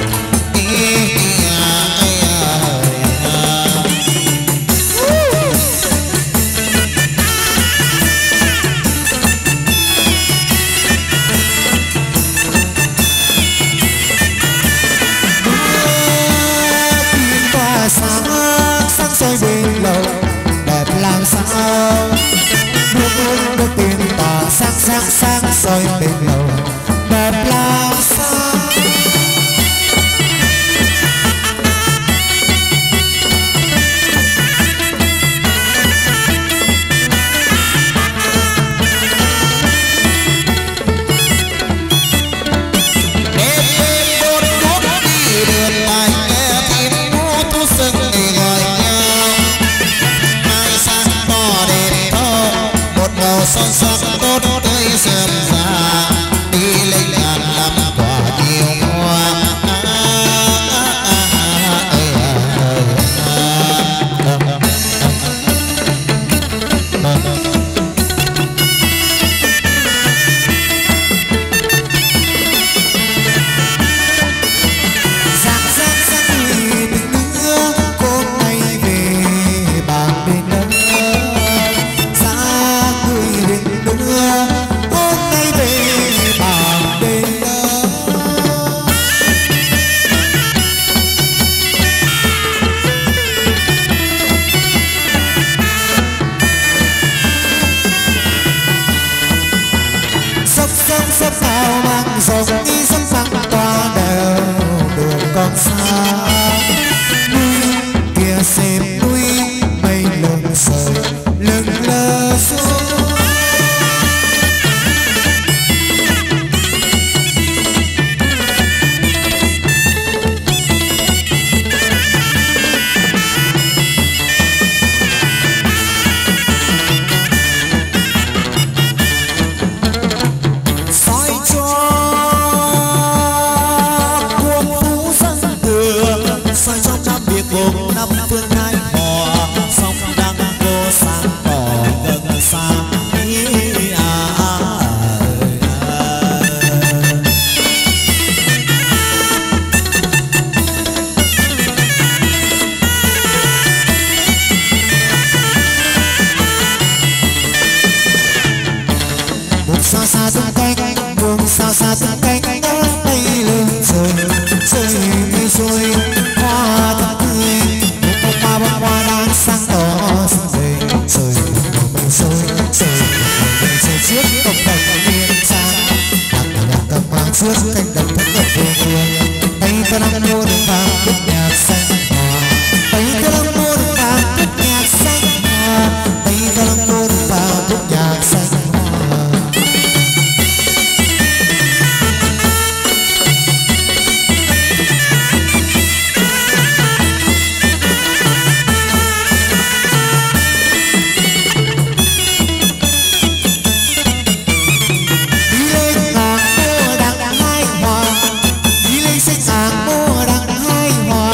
sáng sáng soi bên lầu đẹp làm sao nước nước nước tiền tỏa sáng sáng sáng soi bên lầu đẹp làm sao. son sắc tốt tới sớm ra đi lấy ngàn năm quả chiều hoa. Giang giang giang người bình nữa cô nay về bàn bên nữa. Hôm nay về bàn bên sốc sốc sốc sao mang dòng đi sốc băng qua đều đường còn xa. Núi kia xem núi mây lượn rời lưng lơ xuống. Gồm năm phương hai hò sông đăng cô sang đỏ gần xa ý à, à, à. Buông xa xa tung cánh buông xa xa tung cánh bay lên trời rơi mây trôi hoa thật tươi một hoa bông hoa đang sáng tỏ rơi rơi mây rơi rơi mây rơi trước công cảnh miền xa đặt nhạc cầm mang trước cánh đồng thất ngập vô phương tay ta đang mua đường vàng khúc nhạc xanh hòa tay ta đang mua đường vàng khúc nhạc xanh hòa tay ta đang mua đường vàng khúc nhạc xanh hòa. Hãy subscribe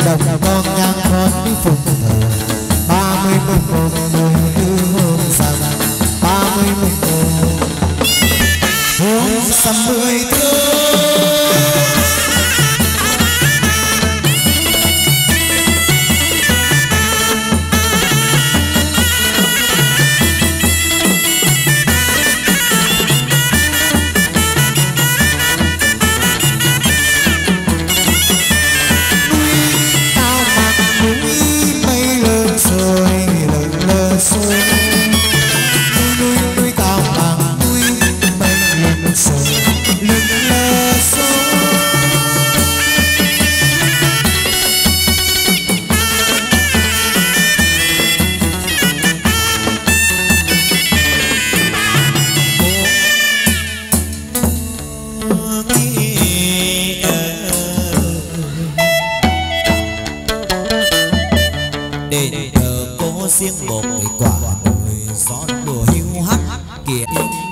đồng con nhang con đi phục thờ ba mươi mùng một mười tư hôm rằm ba mươi mùng một hôm rằm mười tư. riêng một cái quả đời gió lùa hiu hắt kia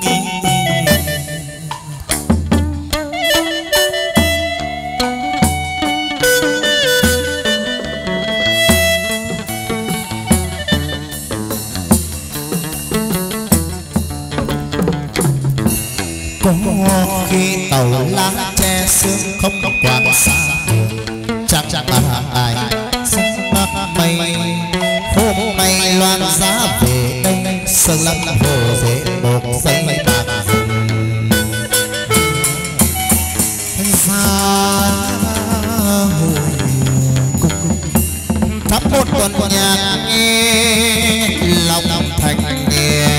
có khi tàu lá che sương không quang xa chắc chắc là ai mây hôm nay loan giá về đây sơn lâm hồ dễ một giây bạc xa hồi thắp một tuần nhạc nghe lòng thành nghe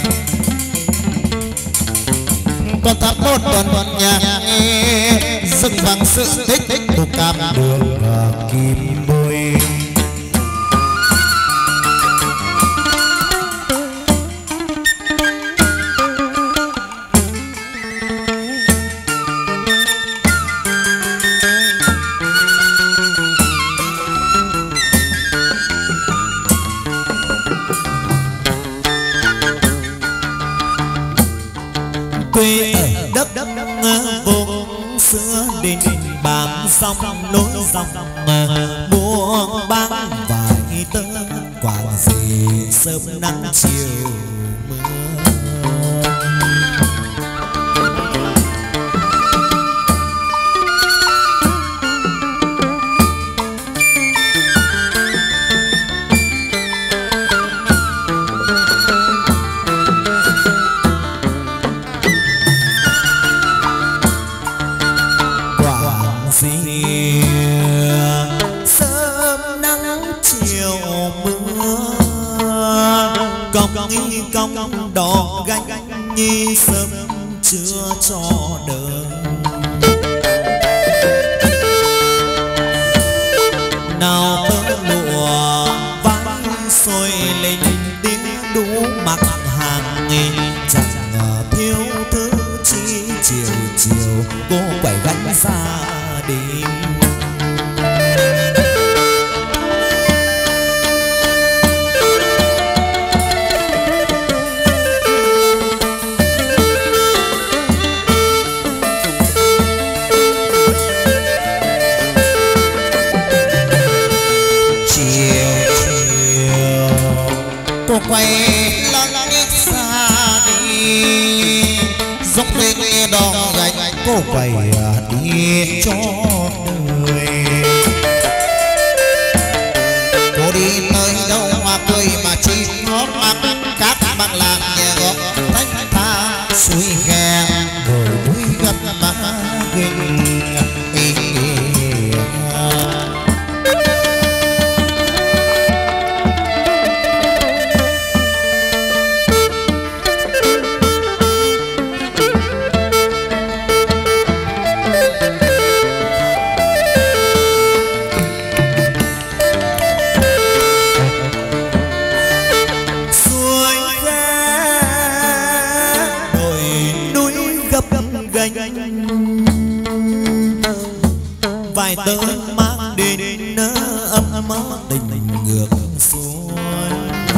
con thắp một tuần nhạc nghe dâng vang sự tích tích của cam đường và kim bôi quê ở đất đất vùng xưa đình bám sông nối dòng buông băng vài tơ quả gì sớm nắng chiều mưa nghi công đỏ gánh nhi sớm chưa cho đời nào tơ lụa vắng sôi lên tiếng đú mặc hàng nghìn chẳng thiếu thứ chi chiều chiều cô quẩy gánh ra đi quay lăng ít xa đi dốc lên đò gánh cô quay đi cho đời cô đi nơi đâu mà cười mà chim ngót mắt các bạn làng nhà gót thanh tha suối ghe rồi núi gấp má kinh vài tơ mang đến ấm ấm tình ngược xuôi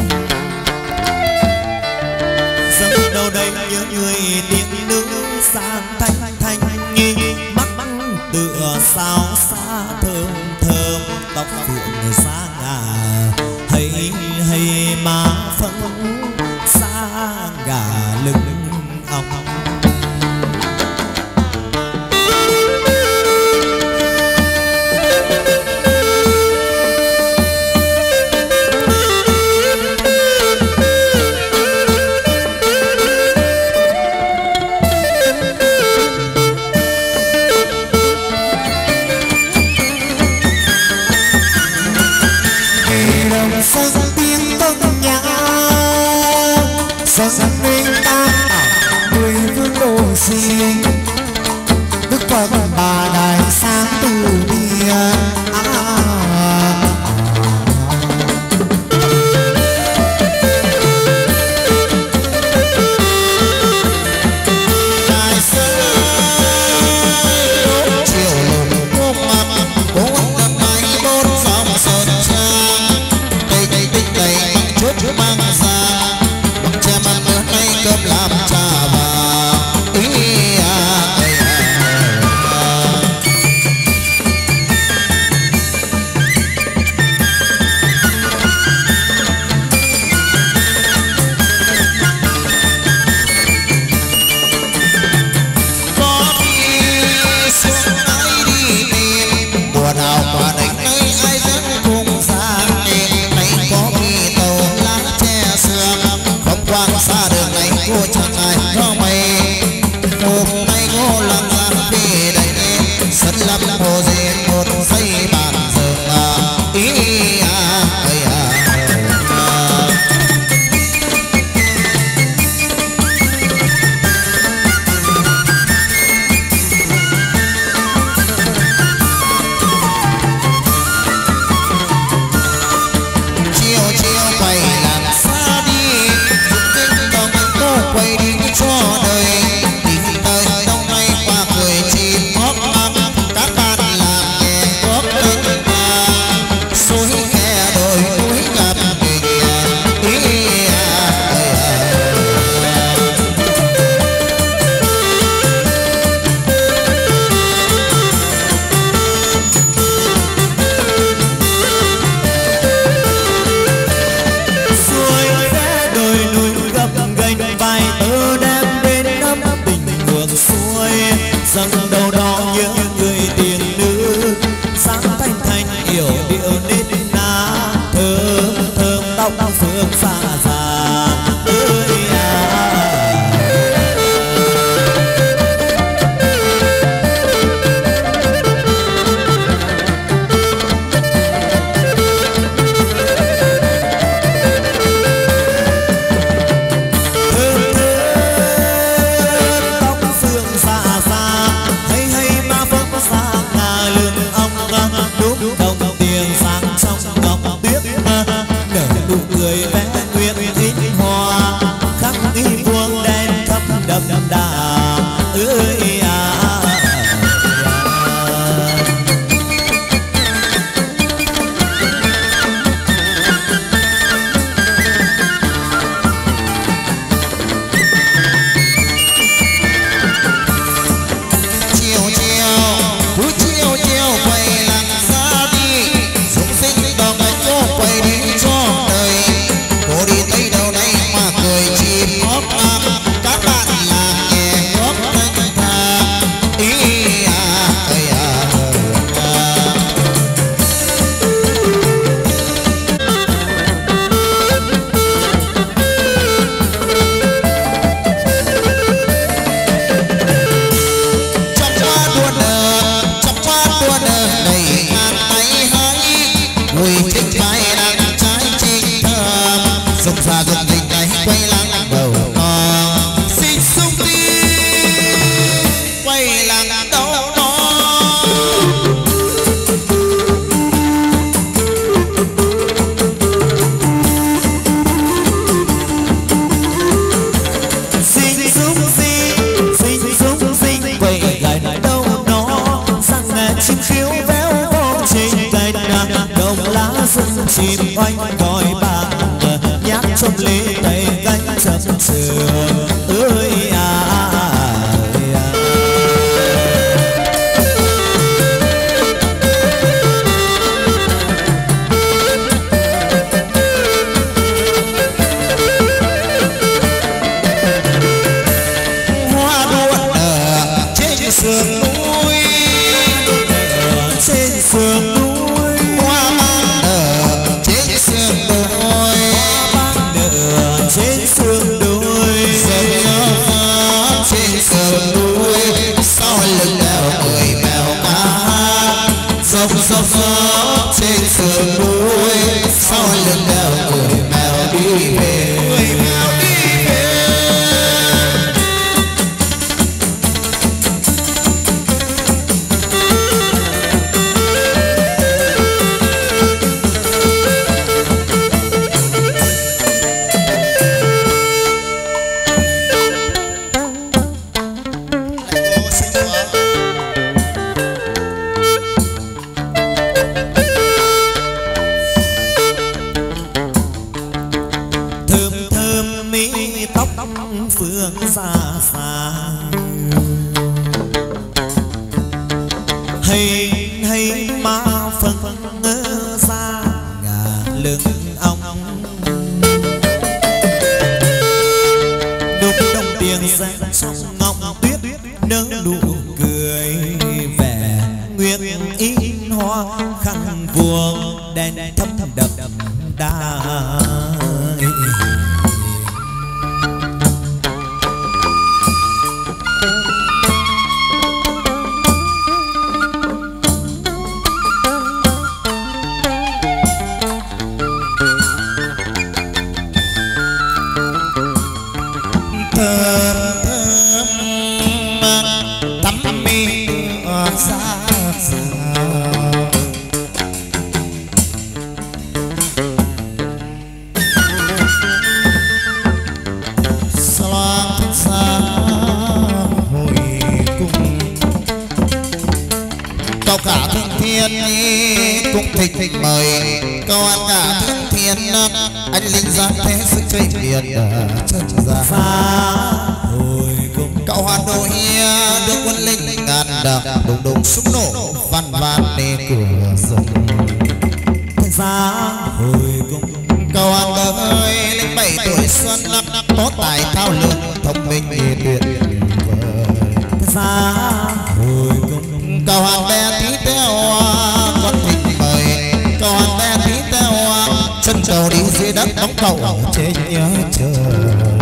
dẫu đâu đây nhớ người tiếng nữ sang thanh thanh nghi mắt tựa sao xa thơm thơm tóc phượng xa ngà hay hay má phấn xa gà lưng ong. Sáng minh ta mười phương đồ sinh Đức Phật bà đại sáng từ bi à, đại sơn chiều lùng ôm mặt bốn năm hai bốn dòng sơn trang cây cây cây cây chốt mang ra cơm làm trà và ý à, ý à. Có đi xuống ai đi tìm mùa nào qua đánh nơi ai dẫn cùng ra này có khi tàu lá che sương không quang xa đường này cô chẳng ai có mày hôm nay cô làm ra đi đầy sân lâm hồ diện một giây bàn dừng à, ý à, ý à, à. Chiều chiều quay làm xa đi kinh đồng cô quay đi cho đời tình đời đông nay qua cười chim hót mang các bạn làm nhẹ góp lên ta suối khe đồi núi gặp mình ý à, suối khe đồi núi gập ghềnh vai tơ đem bên nắm tình ngược xuôi dâng đầu đó những người tiền nữ sáng thanh thanh yểu điệu nít na thơm thơm tóc phương xa già ơi à. chim oanh còi bạc nhát trong lê tay gánh chập sườn ơi à, ơi à. sườn núi, hoa ban nở trên sườn đồi, ban nở trên sườn đồi, rơi trên sườn núi sau lưng đèo người mèo cá, dốc dốc dốc trên sườn núi sau lưng đèo người mèo đi về, người mèo đi về. phương xa xa hay hay ma phân ra ngả lưng ong đục đồng tiền xanh trong ngọc tuyết nở nụ cười vẻ nguyện in hoa khăn vuông đèn thâm thâm đậm đà cũng thịnh thịnh mời câu ăn cả thiên thiên anh linh gian thế sức chơi biển chân ra hồi cùng cậu hoàn đồ hia đưa quân linh ngàn đập đùng đùng súng nổ văn văn nê cửa rừng ra hồi cùng cậu ăn bờ ơi linh bảy tuổi xuân năm có tài thao lược thông minh tuyệt ra hồi cùng cậu hoàn bé tí teo con thịnh mời cậu hoàn bé tí teo chân cầu đi dưới đất bóng cậu trên nhớ trời